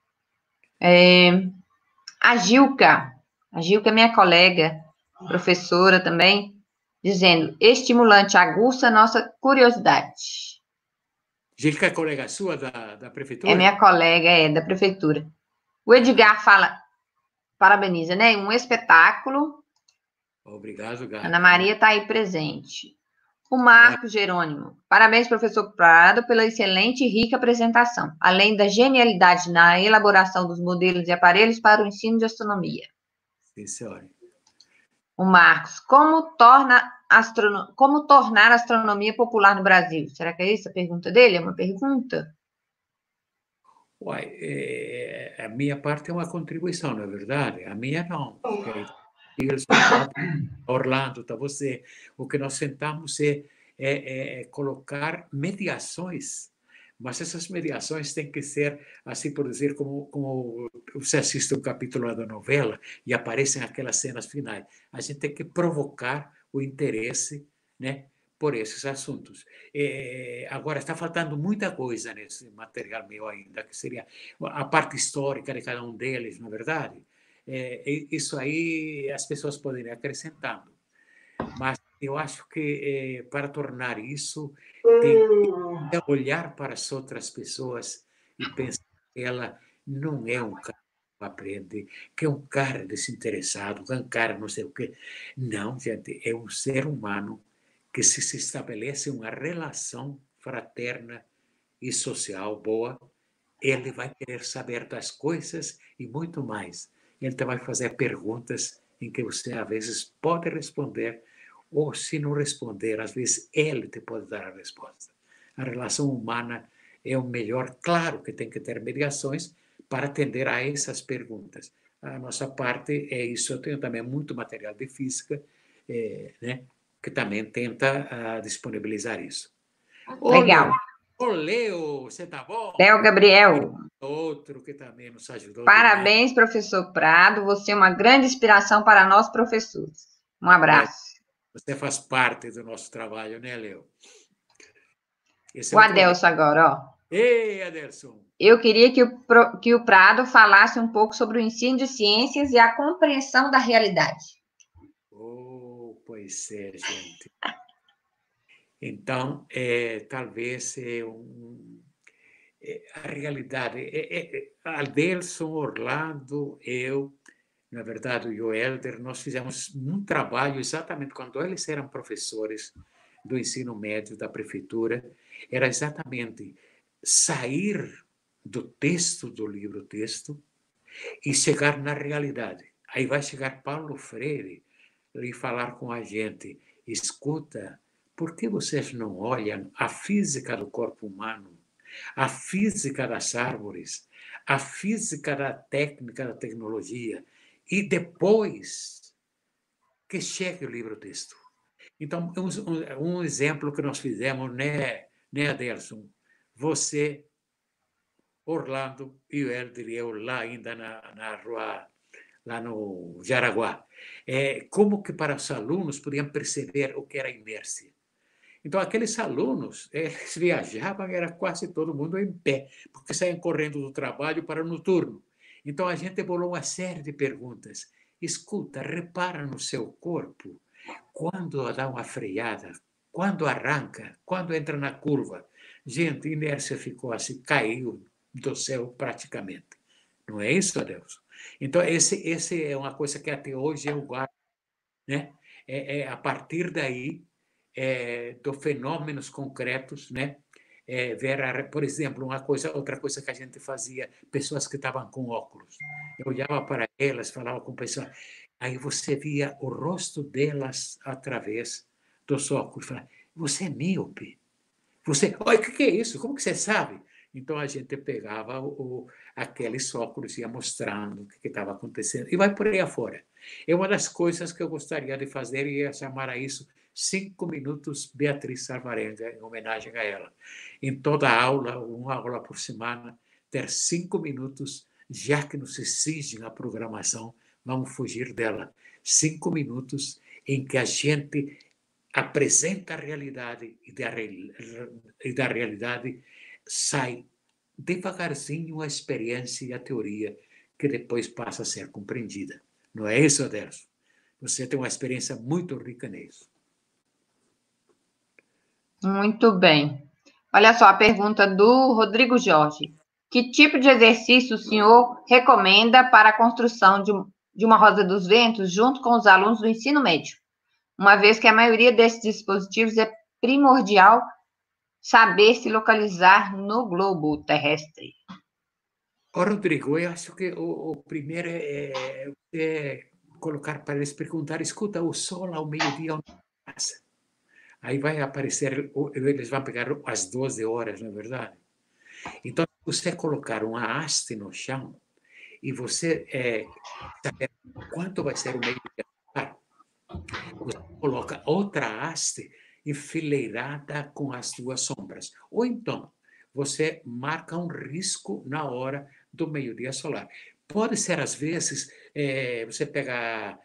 A Gilca é minha colega, professora também, dizendo, estimulante, aguça nossa curiosidade. Gilca é colega sua da prefeitura? É minha colega, da prefeitura. O Edgar fala, parabeniza, né? Um espetáculo. Obrigado, Gato. Ana Maria está aí presente. O Marco Jerônimo. Parabéns, professor Prado, pela excelente e rica apresentação, além da genialidade na elaboração dos modelos e aparelhos para o ensino de astronomia. Sim, senhora. O Marcos, como tornar a astronomia popular no Brasil? Será que é essa a pergunta dele? É uma pergunta? Uai, a minha parte é uma contribuição, não é verdade? A minha não. Porque aí Wilson, tá Orlando, tá você. O que nós tentamos é colocar mediações, mas essas mediações têm que ser, assim por dizer, como você assiste um capítulo da novela e aparecem aquelas cenas finais. A gente tem que provocar o interesse, né, por esses assuntos. Agora, está faltando muita coisa nesse material meu ainda, que seria a parte histórica de cada um deles, não é verdade? Isso aí as pessoas podem ir acrescentando. Mas eu acho que para tornar isso, tem que olhar para as outras pessoas e pensar que ela não é um cara que aprende, que é um cara desinteressado, que é um cara não sei o quê. Não, gente, é um ser humano que se estabelece uma relação fraterna e social boa, ele vai querer saber das coisas e muito mais. Ele vai fazer perguntas em que você, às vezes, pode responder, ou, se não responder, às vezes, ele te pode dar a resposta. A relação humana é o melhor. Claro que tem que ter mediações para atender a essas perguntas. A nossa parte é isso. Eu tenho também muito material de física, né, que também tenta disponibilizar isso. Legal. Ô, Leo, você tá bom? Léo Gabriel, Outro que também nos ajudou demais. parabéns, professor Prado. Você é uma grande inspiração para nós, professores. Um abraço. Você faz parte do nosso trabalho, né, Leo? Esse é O outro Adelson agora, ó. Ei, Adelson. Eu queria que o Prado falasse um pouco sobre o ensino de ciências e a compreensão da realidade. Oh, pois é, gente. Então, talvez a realidade. Adelson, Orlando, eu, na verdade, o Joelder, nós fizemos um trabalho exatamente quando eles eram professores do ensino médio da prefeitura, era exatamente sair do texto do livro-texto e chegar na realidade. Aí vai chegar Paulo Freire e falar com a gente: escuta, por que vocês não olham a física do corpo humano, a física das árvores, a física da técnica, da tecnologia, e depois que chegue o livro-texto? Então, um exemplo que nós fizemos, né, Adelson? Você, Orlando e o Helder e eu lá ainda na rua, lá no Jaraguá. Como que para os alunos podiam perceber o que era inércia? Então, aqueles alunos, eles viajavam, era quase todo mundo em pé, porque saíam correndo do trabalho para o noturno. Então, a gente bolou uma série de perguntas. Escuta, repara no seu corpo, quando dá uma freada, quando arranca, quando entra na curva. Gente, inércia ficou assim, caiu do céu praticamente. Não é isso, Adelson? Então, esse é uma coisa que até hoje eu guardo, né? A partir daí, dos fenômenos concretos, né? Ver, por exemplo, outra coisa que a gente fazia, pessoas que estavam com óculos. Eu olhava para elas, falava com pessoas, aí você via o rosto delas através dos óculos. Falava, você é míope? Olha, o que é isso? Como que você sabe? Então a gente pegava aqueles óculos e ia mostrando o que estava acontecendo. E vai por aí afora. É uma das coisas que eu gostaria de fazer e ia chamar a isso 5 minutos Beatriz Salvarenga, em homenagem a ela. Em toda aula, uma aula por semana, ter 5 minutos, já que nos exigem a programação, vamos fugir dela. 5 minutos em que a gente apresenta a realidade e da realidade sai devagarzinho a experiência e a teoria que depois passa a ser compreendida. Não é isso, Adelson? Você tem uma experiência muito rica nisso. Muito bem. Olha só a pergunta do Rodrigo Jorge. Que tipo de exercício o senhor recomenda para a construção de uma roda dos ventos junto com os alunos do ensino médio? Uma vez que a maioria desses dispositivos é primordial saber se localizar no globo terrestre. Rodrigo, eu acho que o primeiro é colocar para eles perguntar, escuta, o sol ao meio-dia onde passa? Aí vai aparecer, eles vão pegar às 12 horas, não é verdade? Então, você colocar uma haste no chão e você saber quanto vai ser o meio-dia solar, você coloca outra haste enfileirada com as duas sombras. Ou então, você marca um risco na hora do meio-dia solar. Pode ser, às vezes, você pega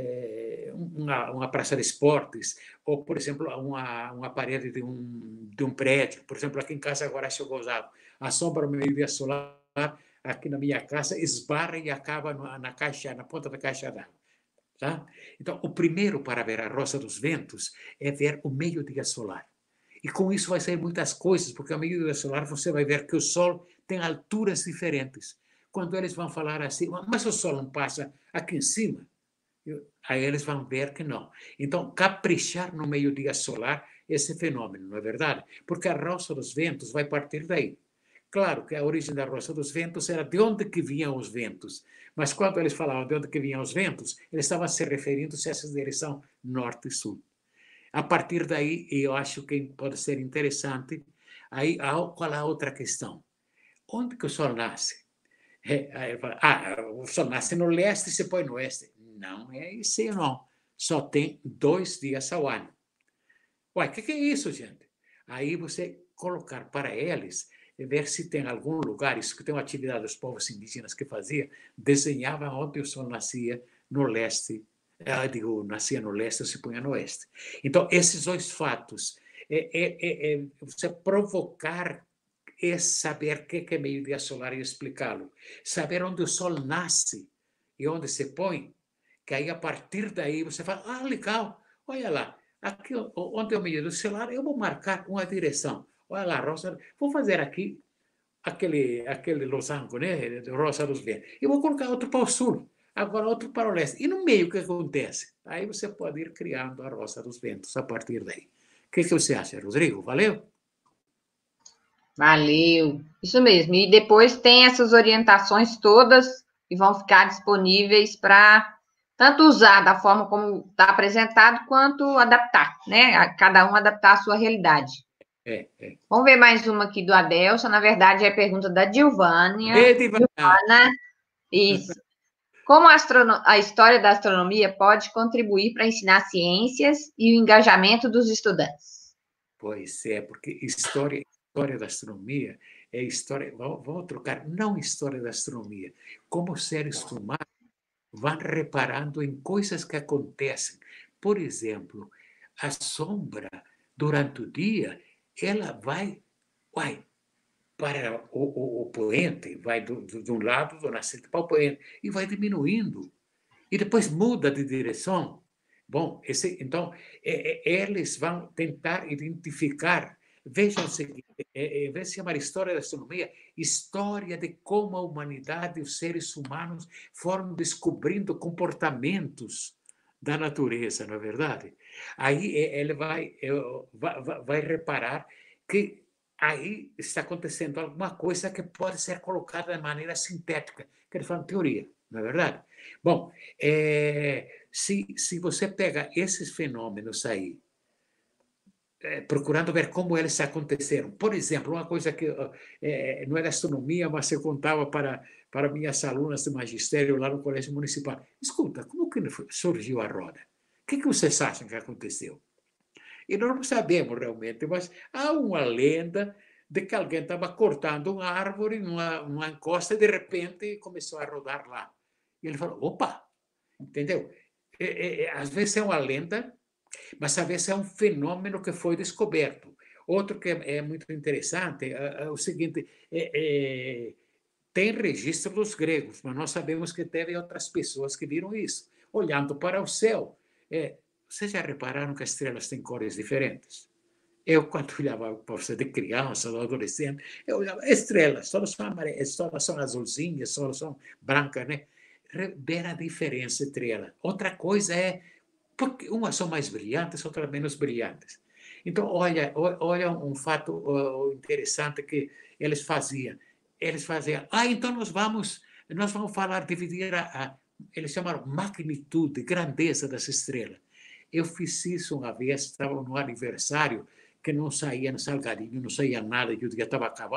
uma praça de esportes, ou, por exemplo, uma parede de um prédio. Por exemplo, aqui em casa agora chegou a sombra do meio-dia solar, aqui na minha casa, esbarra e acaba na ponta da caixa d'água. Tá? Então, o primeiro para ver a Rosa dos Ventos é ver o meio-dia solar. E com isso vai sair muitas coisas, porque ao meio-dia solar você vai ver que o Sol tem alturas diferentes. Quando eles vão falar assim, mas o Sol não passa aqui em cima? Aí eles vão ver que não. Então, caprichar no meio-dia solar esse fenômeno, não é verdade? Porque a Rosa dos Ventos vai partir daí. Claro que a origem da Roça dos Ventos era de onde que vinham os ventos. Mas quando eles falavam de onde que vinham os ventos, eles estavam se referindo a essa direção norte e sul. A partir daí, eu acho que pode ser interessante. Aí, qual é a outra questão? Onde que o Sol nasce? Aí fala, o Sol nasce no leste e se põe no oeste. Não é isso, não. Só tem 2 dias ao ano. Uai, o que é isso, gente? Aí você colocar para eles, ver se tem algum lugar, isso que tem uma atividade dos povos indígenas que fazia, desenhava onde o Sol nascia no leste, nascia no leste ou se punha no oeste. Então, esses 2 fatos, você provocar é saber o que é meio-dia solar e explicá-lo. Saber onde o Sol nasce e onde se põe, que aí, a partir daí, você fala, legal, olha lá, aqui onde é o meio-dia solar, eu vou marcar uma direção. Olha lá, Rosa, vou fazer aqui aquele losango, né, Rosa dos Ventos. E vou colocar outro para o sul, agora outro para o leste. E no meio, o que acontece? Aí você pode ir criando a Rosa dos Ventos a partir daí. O que você acha, Rodrigo? Valeu? Valeu. Isso mesmo. E depois tem essas orientações todas que vão ficar disponíveis para tanto usar da forma como está apresentado, quanto adaptar, né? Cada um adaptar a sua realidade. Vamos ver mais uma aqui do Adelson. Na verdade, é a pergunta da Dilvânia. Dilvana, isso. Como a história da astronomia pode contribuir para ensinar ciências e o engajamento dos estudantes? Pois é, porque história da astronomia é história. Vamos trocar, não história da astronomia. Como seres humanos vão reparando em coisas que acontecem. Por exemplo, a sombra, durante o dia, ela vai para o poente, vai de um lado do nascente para o poente, e vai diminuindo. E depois muda de direção. Bom, então, eles vão tentar identificar. Vejam o seguinte: em vez de chamar história da astronomia, história de como a humanidade e os seres humanos foram descobrindo comportamentos da natureza, não é verdade? Aí ele vai reparar que aí está acontecendo alguma coisa que pode ser colocada de maneira sintética, que ele fala teoria, não é verdade? Bom, se você pega esses fenômenos aí, procurando ver como eles aconteceram. Por exemplo, uma coisa que não era astronomia, mas eu contava para minhas alunas de magistério lá no Colégio Municipal. Escuta, como que surgiu a roda? O que vocês acham que aconteceu? E nós não sabemos realmente, mas há uma lenda de que alguém estava cortando uma árvore numa encosta e, de repente, começou a rodar lá. E ele falou, opa, entendeu? Às vezes é uma lenda, mas às vezes é um fenômeno que foi descoberto. Outro que é muito interessante é o seguinte, tem registro dos gregos, mas nós sabemos que teve outras pessoas que viram isso, olhando para o céu. Vocês já repararam que as estrelas têm cores diferentes? Eu, quando olhava para você de criança, ou adolescente, eu olhava, estrelas, todas são amarelas, todas são azulzinhas, todas são brancas, né? Ver a diferença entre elas. Outra coisa é, porque umas são mais brilhantes, outras menos brilhantes. Então, olha um fato interessante que eles faziam. Eles faziam, então nós vamos falar, dividir eles chamaram magnitude, grandeza das estrelas. Eu fiz isso uma vez, estava no aniversário, que não saía no salgadinho, não saía nada, que o dia estava acabando.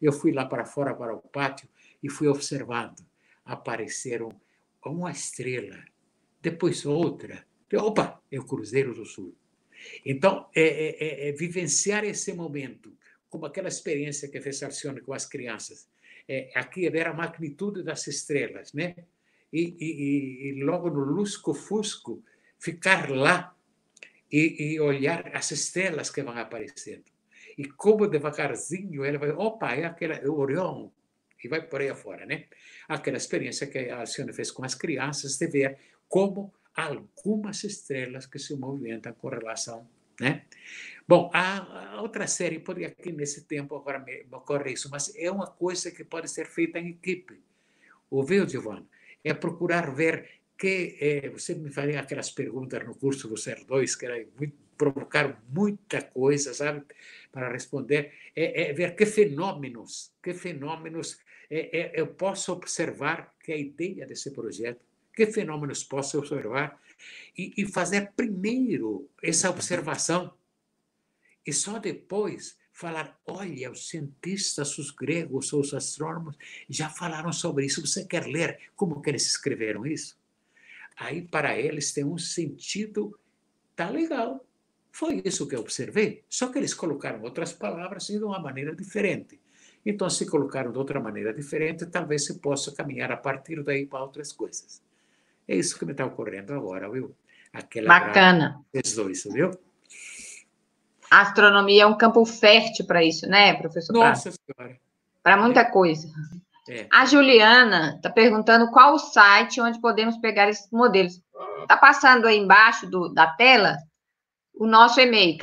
eu fui lá para fora, para o pátio, e fui observando. Apareceram uma estrela, depois outra. Opa, é o Cruzeiro do Sul. Então, vivenciar esse momento, como aquela experiência que fez Alcione com as crianças. Aqui ver a magnitude das estrelas, né? E logo no lusco-fusco, ficar lá e olhar as estrelas que vão aparecendo. E como devagarzinho ela vai, opa, é aquela, é o Orion, e vai por aí afora, né? Aquela experiência que a Alcione fez com as crianças, de ver como algumas estrelas que se movimentam com relação, né? Bom, a outra série, poderia aqui nesse tempo, agora me ocorre isso, mas é uma coisa que pode ser feita em equipe. Ouviu, Giovanna? É procurar ver que você me faria aquelas perguntas no curso do SER2, que era provocar muita coisa, sabe, para responder, ver que fenômenos eu posso observar, que é a ideia desse projeto, que fenômenos posso observar, e fazer primeiro essa observação, e só depois falar, olha, os cientistas, os gregos, os astrônomos, já falaram sobre isso, você quer ler como que eles escreveram isso? Aí, para eles, tem um sentido, tá legal. Foi isso que eu observei, só que eles colocaram outras palavras de uma maneira diferente. Então, se colocaram de outra maneira diferente, talvez se possa caminhar a partir daí para outras coisas. É isso que me está ocorrendo agora, viu? Bacana. Esses dois, viu? A astronomia é um campo fértil para isso, né, professor Prado? Nossa Senhora. Para muita coisa. A Juliana está perguntando qual o site onde podemos pegar esses modelos. Está passando aí embaixo da tela o nosso e-mail,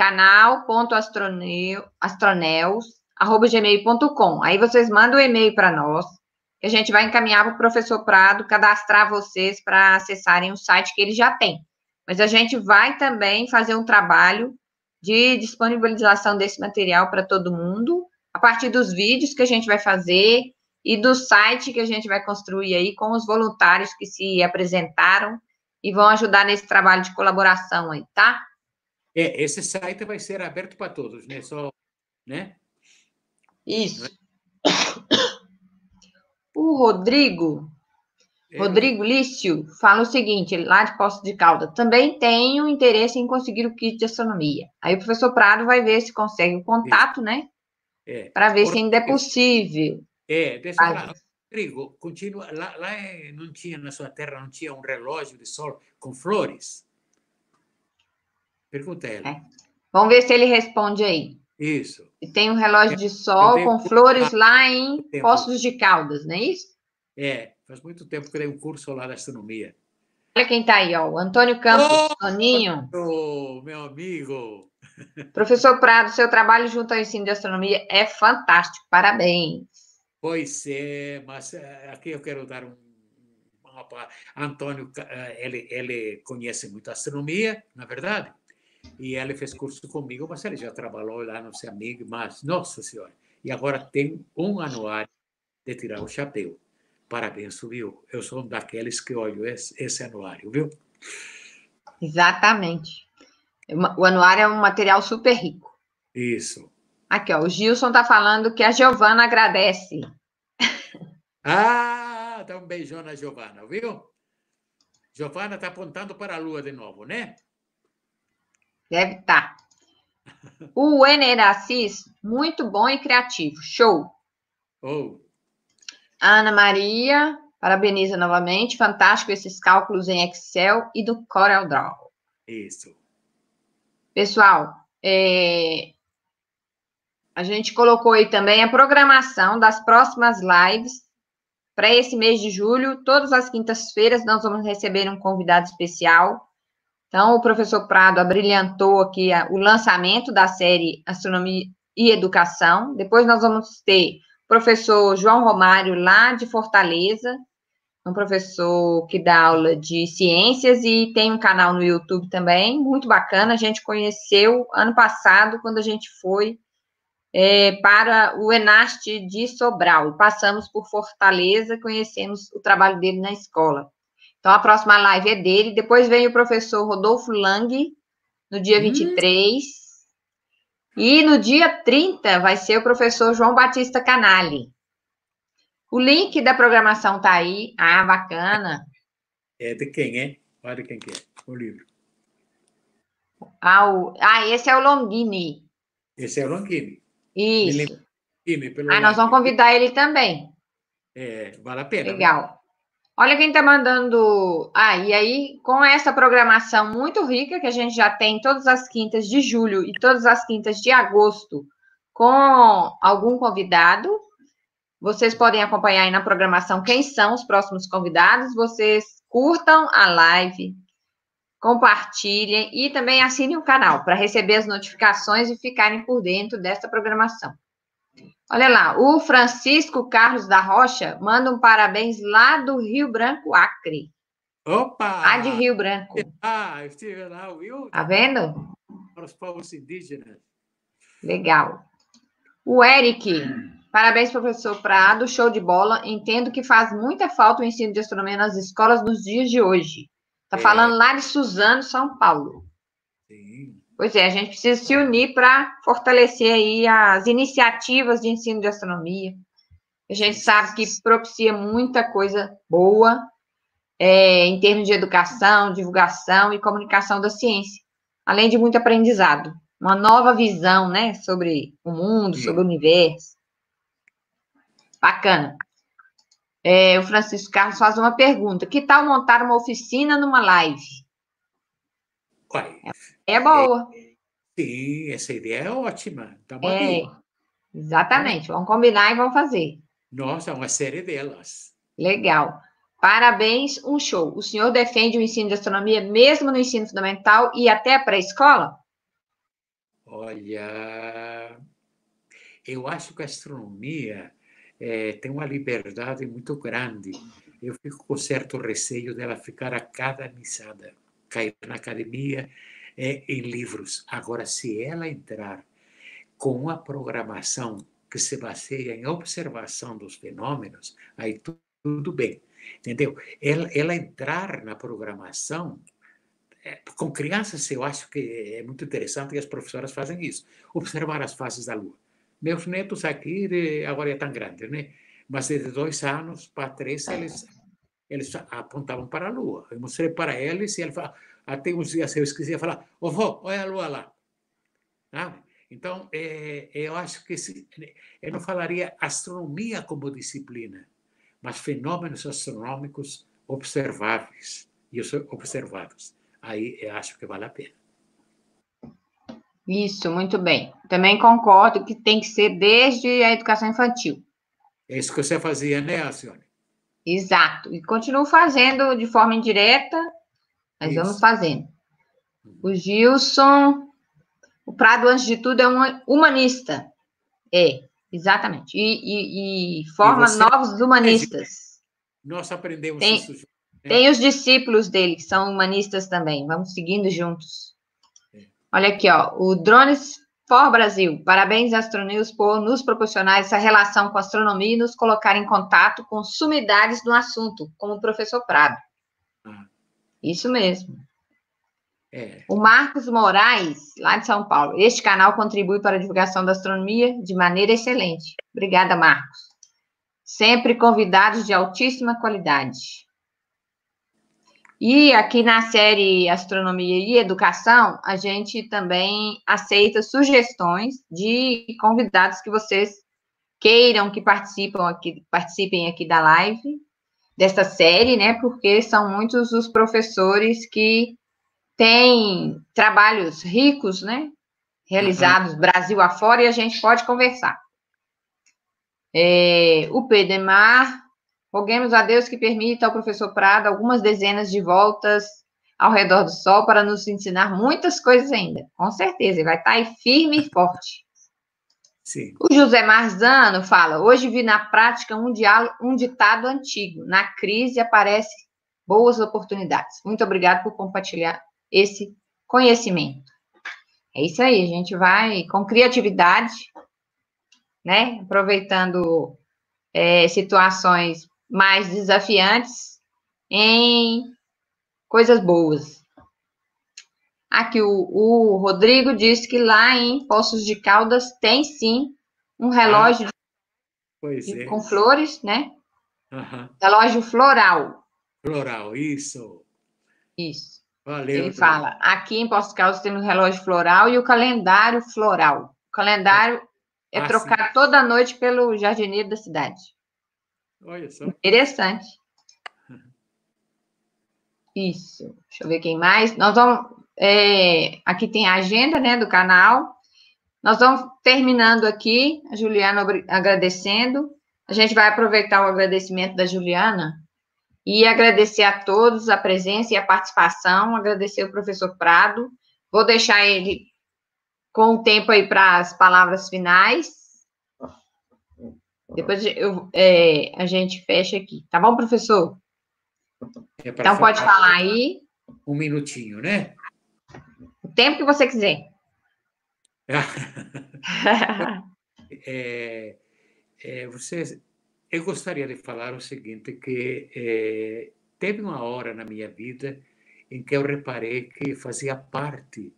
canal.astronels@gmail.com. Aí vocês mandam o e-mail para nós, que a gente vai encaminhar para o professor Prado cadastrar vocês para acessarem o site que ele já tem. Mas a gente vai também fazer um trabalho de disponibilização desse material para todo mundo, a partir dos vídeos que a gente vai fazer e do site que a gente vai construir aí com os voluntários que se apresentaram e vão ajudar nesse trabalho de colaboração aí, tá? Esse site vai ser aberto para todos, né? Só, né? Isso. O Rodrigo Lício fala o seguinte, lá de Poços de Caldas, também tenho interesse em conseguir o kit de astronomia. Aí o professor Prado vai ver se consegue o contato, né? Para ver se ainda é possível. Deixa eu falar. Rodrigo, continua. Lá não tinha, na sua terra, não tinha um relógio de sol com flores? Pergunta a ele. Vamos ver se ele responde aí. Isso. E tem um relógio de sol com flores lá em Poços de Caldas, não é isso? Faz muito tempo que eu dei um curso lá de astronomia. Olha quem está aí, ó, o Antônio Campos, Toninho. Meu amigo. Professor Prado, seu trabalho junto ao ensino de astronomia é fantástico, parabéns. Pois é, mas aqui eu quero dar Antônio, ele conhece muito astronomia, na verdade, e ele fez curso comigo, mas ele já trabalhou lá no CEMIG, mas, nossa senhora, e agora tem um anuário de tirar o chapéu. Parabéns, viu? Eu sou um daqueles que olho esse anuário, viu? Exatamente. O anuário é um material super rico. Isso. Aqui, ó, o Gilson está falando que a Giovana agradece. Dá um beijão na Giovana, viu? Giovana está apontando para a lua de novo, né? Deve estar. O Ener Assis, muito bom e criativo. Show. A Ana Maria, parabeniza novamente. Fantástico esses cálculos em Excel e do CorelDRAW. Isso. Pessoal, a gente colocou aí também a programação das próximas lives para esse mês de julho. Todas as quintas-feiras nós vamos receber um convidado especial. Então, o professor Prado abrilhantou aqui o lançamento da série Astronomia e Educação. Depois nós vamos ter o professor João Romário, lá de Fortaleza, um professor que dá aula de ciências e tem um canal no YouTube também, muito bacana. A gente conheceu ano passado, quando a gente foi para o Enast de Sobral. Passamos por Fortaleza, conhecemos o trabalho dele na escola. Então, a próxima live é dele. Depois vem o professor Rodolfo Lang, no dia 23. E no dia 30 vai ser o professor João Batista Canali. O link da programação tá aí. Ah, bacana. É de quem é? Olha quem que é o livro. Esse é o Longini. Esse é o Longini. Isso. Longini, pelo Nós vamos convidar ele também. Vale a pena. Legal. Né? Olha quem está mandando. E aí, com essa programação muito rica, que a gente já tem todas as quintas de julho e todas as quintas de agosto, com algum convidado, vocês podem acompanhar aí na programação quem são os próximos convidados. Vocês curtam a live, compartilhem e também assinem o canal para receber as notificações e ficarem por dentro dessa programação. Olha lá, o Francisco Carlos da Rocha manda um parabéns lá do Rio Branco, Acre. Opa! Lá de Rio Branco. Estive lá, viu? Tá vendo? Para os povos indígenas. Legal. O Eric, parabéns, professor Prado, show de bola. Entendo que faz muita falta o ensino de astronomia nas escolas nos dias de hoje. Tá falando lá de Suzano, São Paulo. Sim. Pois é, a gente precisa se unir para fortalecer aí as iniciativas de ensino de astronomia. A gente sabe que propicia muita coisa boa em termos de educação, divulgação e comunicação da ciência, além de muito aprendizado. Uma nova visão, né, sobre o mundo, sobre o universo. Bacana. O Francisco Carlos faz uma pergunta. Que tal montar uma oficina numa live? É boa. Sim, essa ideia é ótima. Estamos aqui. Exatamente. Vamos combinar e vamos fazer. Nossa, uma série delas. Legal. Parabéns, um show. O senhor defende o ensino de astronomia mesmo no ensino fundamental e até a pré-escola? Olha, eu acho que a astronomia tem uma liberdade muito grande. Eu fico com certo receio dela ficar academizada, cair na academia em livros. Agora, se ela entrar com uma programação que se baseia em observação dos fenômenos, aí tudo bem, entendeu? Ela entrar na programação, com crianças eu acho que é muito interessante que as professoras fazem isso, observar as fases da Lua. Meus netos aqui, agora já estão grandes, né? Mas de 2 anos para 3, eles apontavam para a Lua. Eu mostrei para eles e até uns dias eu esqueci de falar, vó, olha a Lua lá. Então, eu acho que eu não falaria astronomia como disciplina, mas fenômenos astronômicos observáveis e observados. Aí eu acho que vale a pena. Isso, muito bem. Também concordo que tem que ser desde a educação infantil. É isso que você fazia, né, Alcione? Exato. E continuo fazendo de forma indireta, mas vamos fazendo. O Gilson, o Prado, antes de tudo, é um humanista. Exatamente. E forma novos humanistas. Nós aprendemos isso juntos. Tem os discípulos dele, que são humanistas também. Vamos seguindo juntos. Olha aqui, ó. O Drones for Brasil. Parabéns, Astronews, por nos proporcionar essa relação com a astronomia e nos colocar em contato com sumidades do assunto, como o professor Prado. Isso mesmo. O Marcos Moraes, lá de São Paulo. Este canal contribui para a divulgação da astronomia de maneira excelente. Obrigada, Marcos. Sempre convidados de altíssima qualidade. E aqui na série Astronomia e Educação, a gente também aceita sugestões de convidados que vocês queiram que participem aqui da live, desta série, né? Porque são muitos os professores que têm trabalhos ricos, né? Realizados Brasil afora, e a gente pode conversar. O Pedemar, roguemos a Deus que permita ao professor Prado algumas dezenas de voltas ao redor do Sol para nos ensinar muitas coisas ainda. Com certeza, ele vai estar aí firme e forte. Sim. O José Marzano fala, hoje vi na prática um ditado antigo, na crise aparecem boas oportunidades. Muito obrigado por compartilhar esse conhecimento. É isso aí, a gente vai com criatividade, né? Aproveitando situações mais desafiantes em coisas boas. Aqui o Rodrigo disse que lá em Poços de Caldas tem sim um relógio Pois é. com flores, né? Aham. Relógio floral. Floral, isso. Isso. Valeu, Ele Rodrigo. fala, aqui em Poços de Caldas temos o relógio floral e o calendário floral. O calendário é trocado toda noite pelo jardineiro da cidade. Olha só. Interessante. Isso. Deixa eu ver quem mais. Nós vamos... aqui tem a agenda, né, do canal. Nós vamos terminando aqui, a Juliana agradecendo. A gente vai aproveitar o agradecimento da Juliana e agradecer a todos a presença e a participação, agradecer o professor Prado. Vou deixar ele com o tempo aí para as palavras finais. Depois a gente fecha aqui. Tá bom, professor? Então, pode falar aí. Um minutinho, né? O tempo que você quiser. Eu gostaria de falar o seguinte, que teve uma hora na minha vida em que eu reparei que fazia parte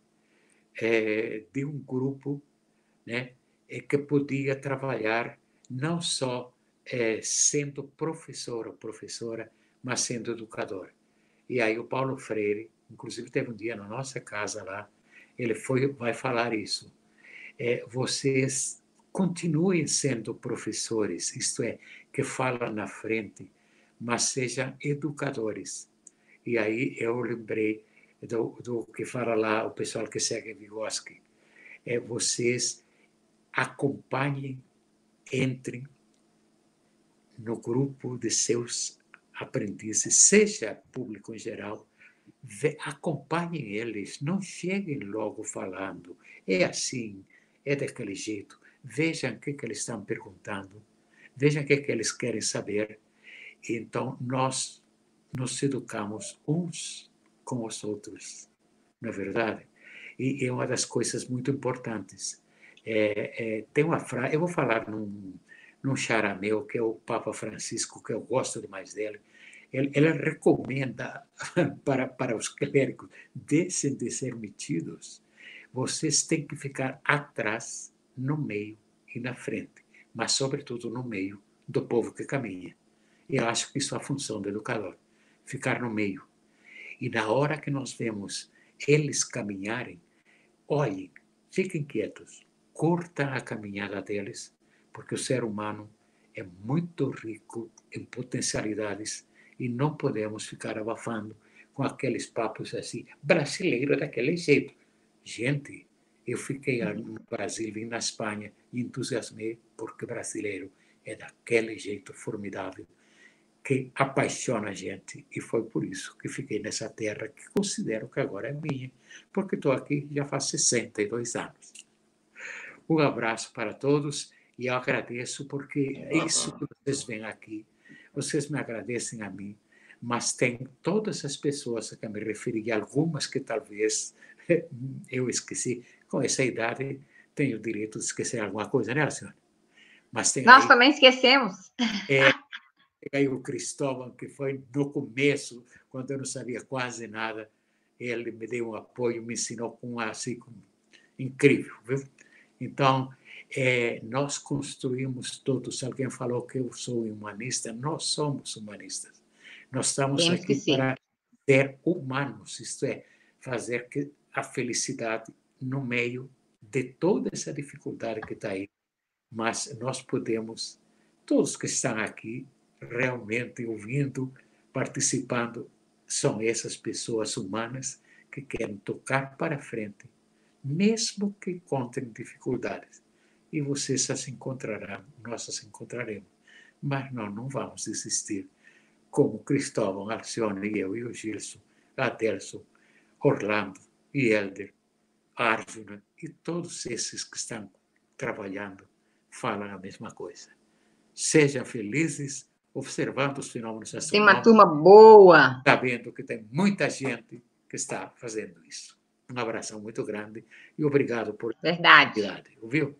de um grupo, né, que podia trabalhar não só sendo professor ou professora, mas sendo educador. E aí o Paulo Freire, inclusive teve um dia na nossa casa lá, ele vai falar isso. Vocês continuem sendo professores, isto é, que falam na frente, mas sejam educadores. E aí eu lembrei do que fala lá o pessoal que segue Vygotsky. Vocês acompanhem, entrem no grupo de seus aprendizes, seja público em geral, acompanhem eles, não cheguem logo falando, é assim, é daquele jeito, vejam o que eles estão perguntando, vejam o que eles querem saber. Então, nós nos educamos uns com os outros, não é verdade? E é uma das coisas muito importantes. Tem uma frase, eu vou falar num xará meu, que é o Papa Francisco, que eu gosto demais dele. Ele recomenda para os clérigos, deixem de ser metidos. Vocês têm que ficar atrás, no meio e na frente, mas, sobretudo, no meio do povo que caminha. E eu acho que isso é a função do educador, ficar no meio. E na hora que nós vemos eles caminharem, olhem, fiquem quietos, curtam a caminhada deles, porque o ser humano é muito rico em potencialidades e não podemos ficar abafando com aqueles papos assim, brasileiro daquele jeito. Gente, eu fiquei no Brasil, vim na Espanha e entusiasmei porque brasileiro é daquele jeito formidável que apaixona a gente, e foi por isso que fiquei nessa terra que considero que agora é minha, porque estou aqui já faz 62 anos. Um abraço para todos e eu agradeço porque é isso que vocês vêm aqui, vocês me agradecem a mim, mas tem todas as pessoas a que me referi, e algumas que talvez eu esqueci, com essa idade tenho o direito de esquecer alguma coisa, né, senhora? Mas tem Nós também esquecemos. Aí o Cristóvão, que foi no começo, quando eu não sabia quase nada, ele me deu um apoio, me ensinou assim, incrível, viu? Então, nós construímos todos. Alguém falou que eu sou humanista, nós somos humanistas. Nós estamos aqui para ser humanos, isto é, fazer que a felicidade no meio de toda essa dificuldade que está aí. Mas nós podemos, todos que estão aqui, realmente ouvindo, participando, são essas pessoas humanas que querem tocar para frente, mesmo que encontrem dificuldades. E vocês se encontrarão, nós se encontraremos. Mas nós não vamos desistir, como Cristóvão, Alcione e eu, e o Gilson, Adelson, Orlando e Helder, Árvina e todos esses que estão trabalhando falam a mesma coisa. Sejam felizes, observando os fenômenos astronômicos. Tem uma turma boa. Sabendo que tem muita gente que está fazendo isso. Um abração muito grande e obrigado por... Verdade. Ouviu?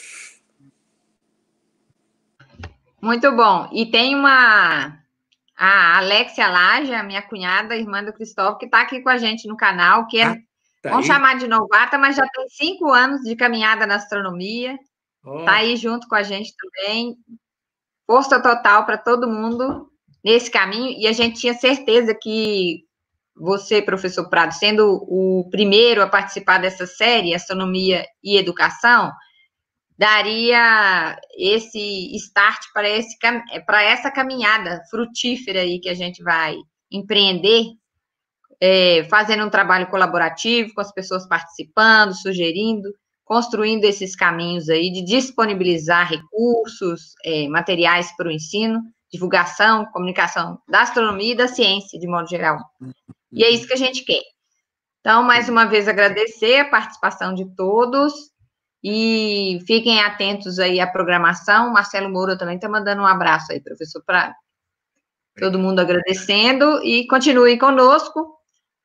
Muito bom. E tem a Alexia Laje, a minha cunhada, irmã do Cristóvão, que está aqui com a gente no canal, que Vamos chamar de novata, mas já tem 5 anos de caminhada na astronomia. Está aí junto com a gente também. Força total para todo mundo nesse caminho. E a gente tinha certeza que você, professor Prado, sendo o primeiro a participar dessa série, Astronomia e Educação, daria esse start para essa caminhada frutífera aí que a gente vai empreender, fazendo um trabalho colaborativo, com as pessoas participando, sugerindo, construindo esses caminhos aí de disponibilizar recursos, materiais para o ensino, divulgação, comunicação da astronomia e da ciência, de modo geral. E é isso que a gente quer. Então, mais uma vez, agradecer a participação de todos e fiquem atentos aí à programação. Marcelo Moura também está mandando um abraço aí, professor Prado. Todo mundo agradecendo e continuem conosco.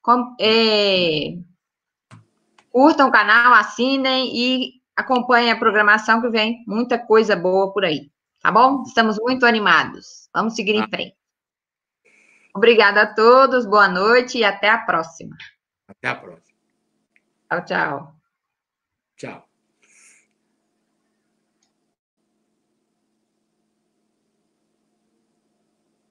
Curtam o canal, assinem e acompanhem a programação que vem muita coisa boa por aí, tá bom? Estamos muito animados. Vamos seguir em frente. Obrigada a todos, boa noite e até a próxima. Até a próxima. Tchau, tchau. Tchau.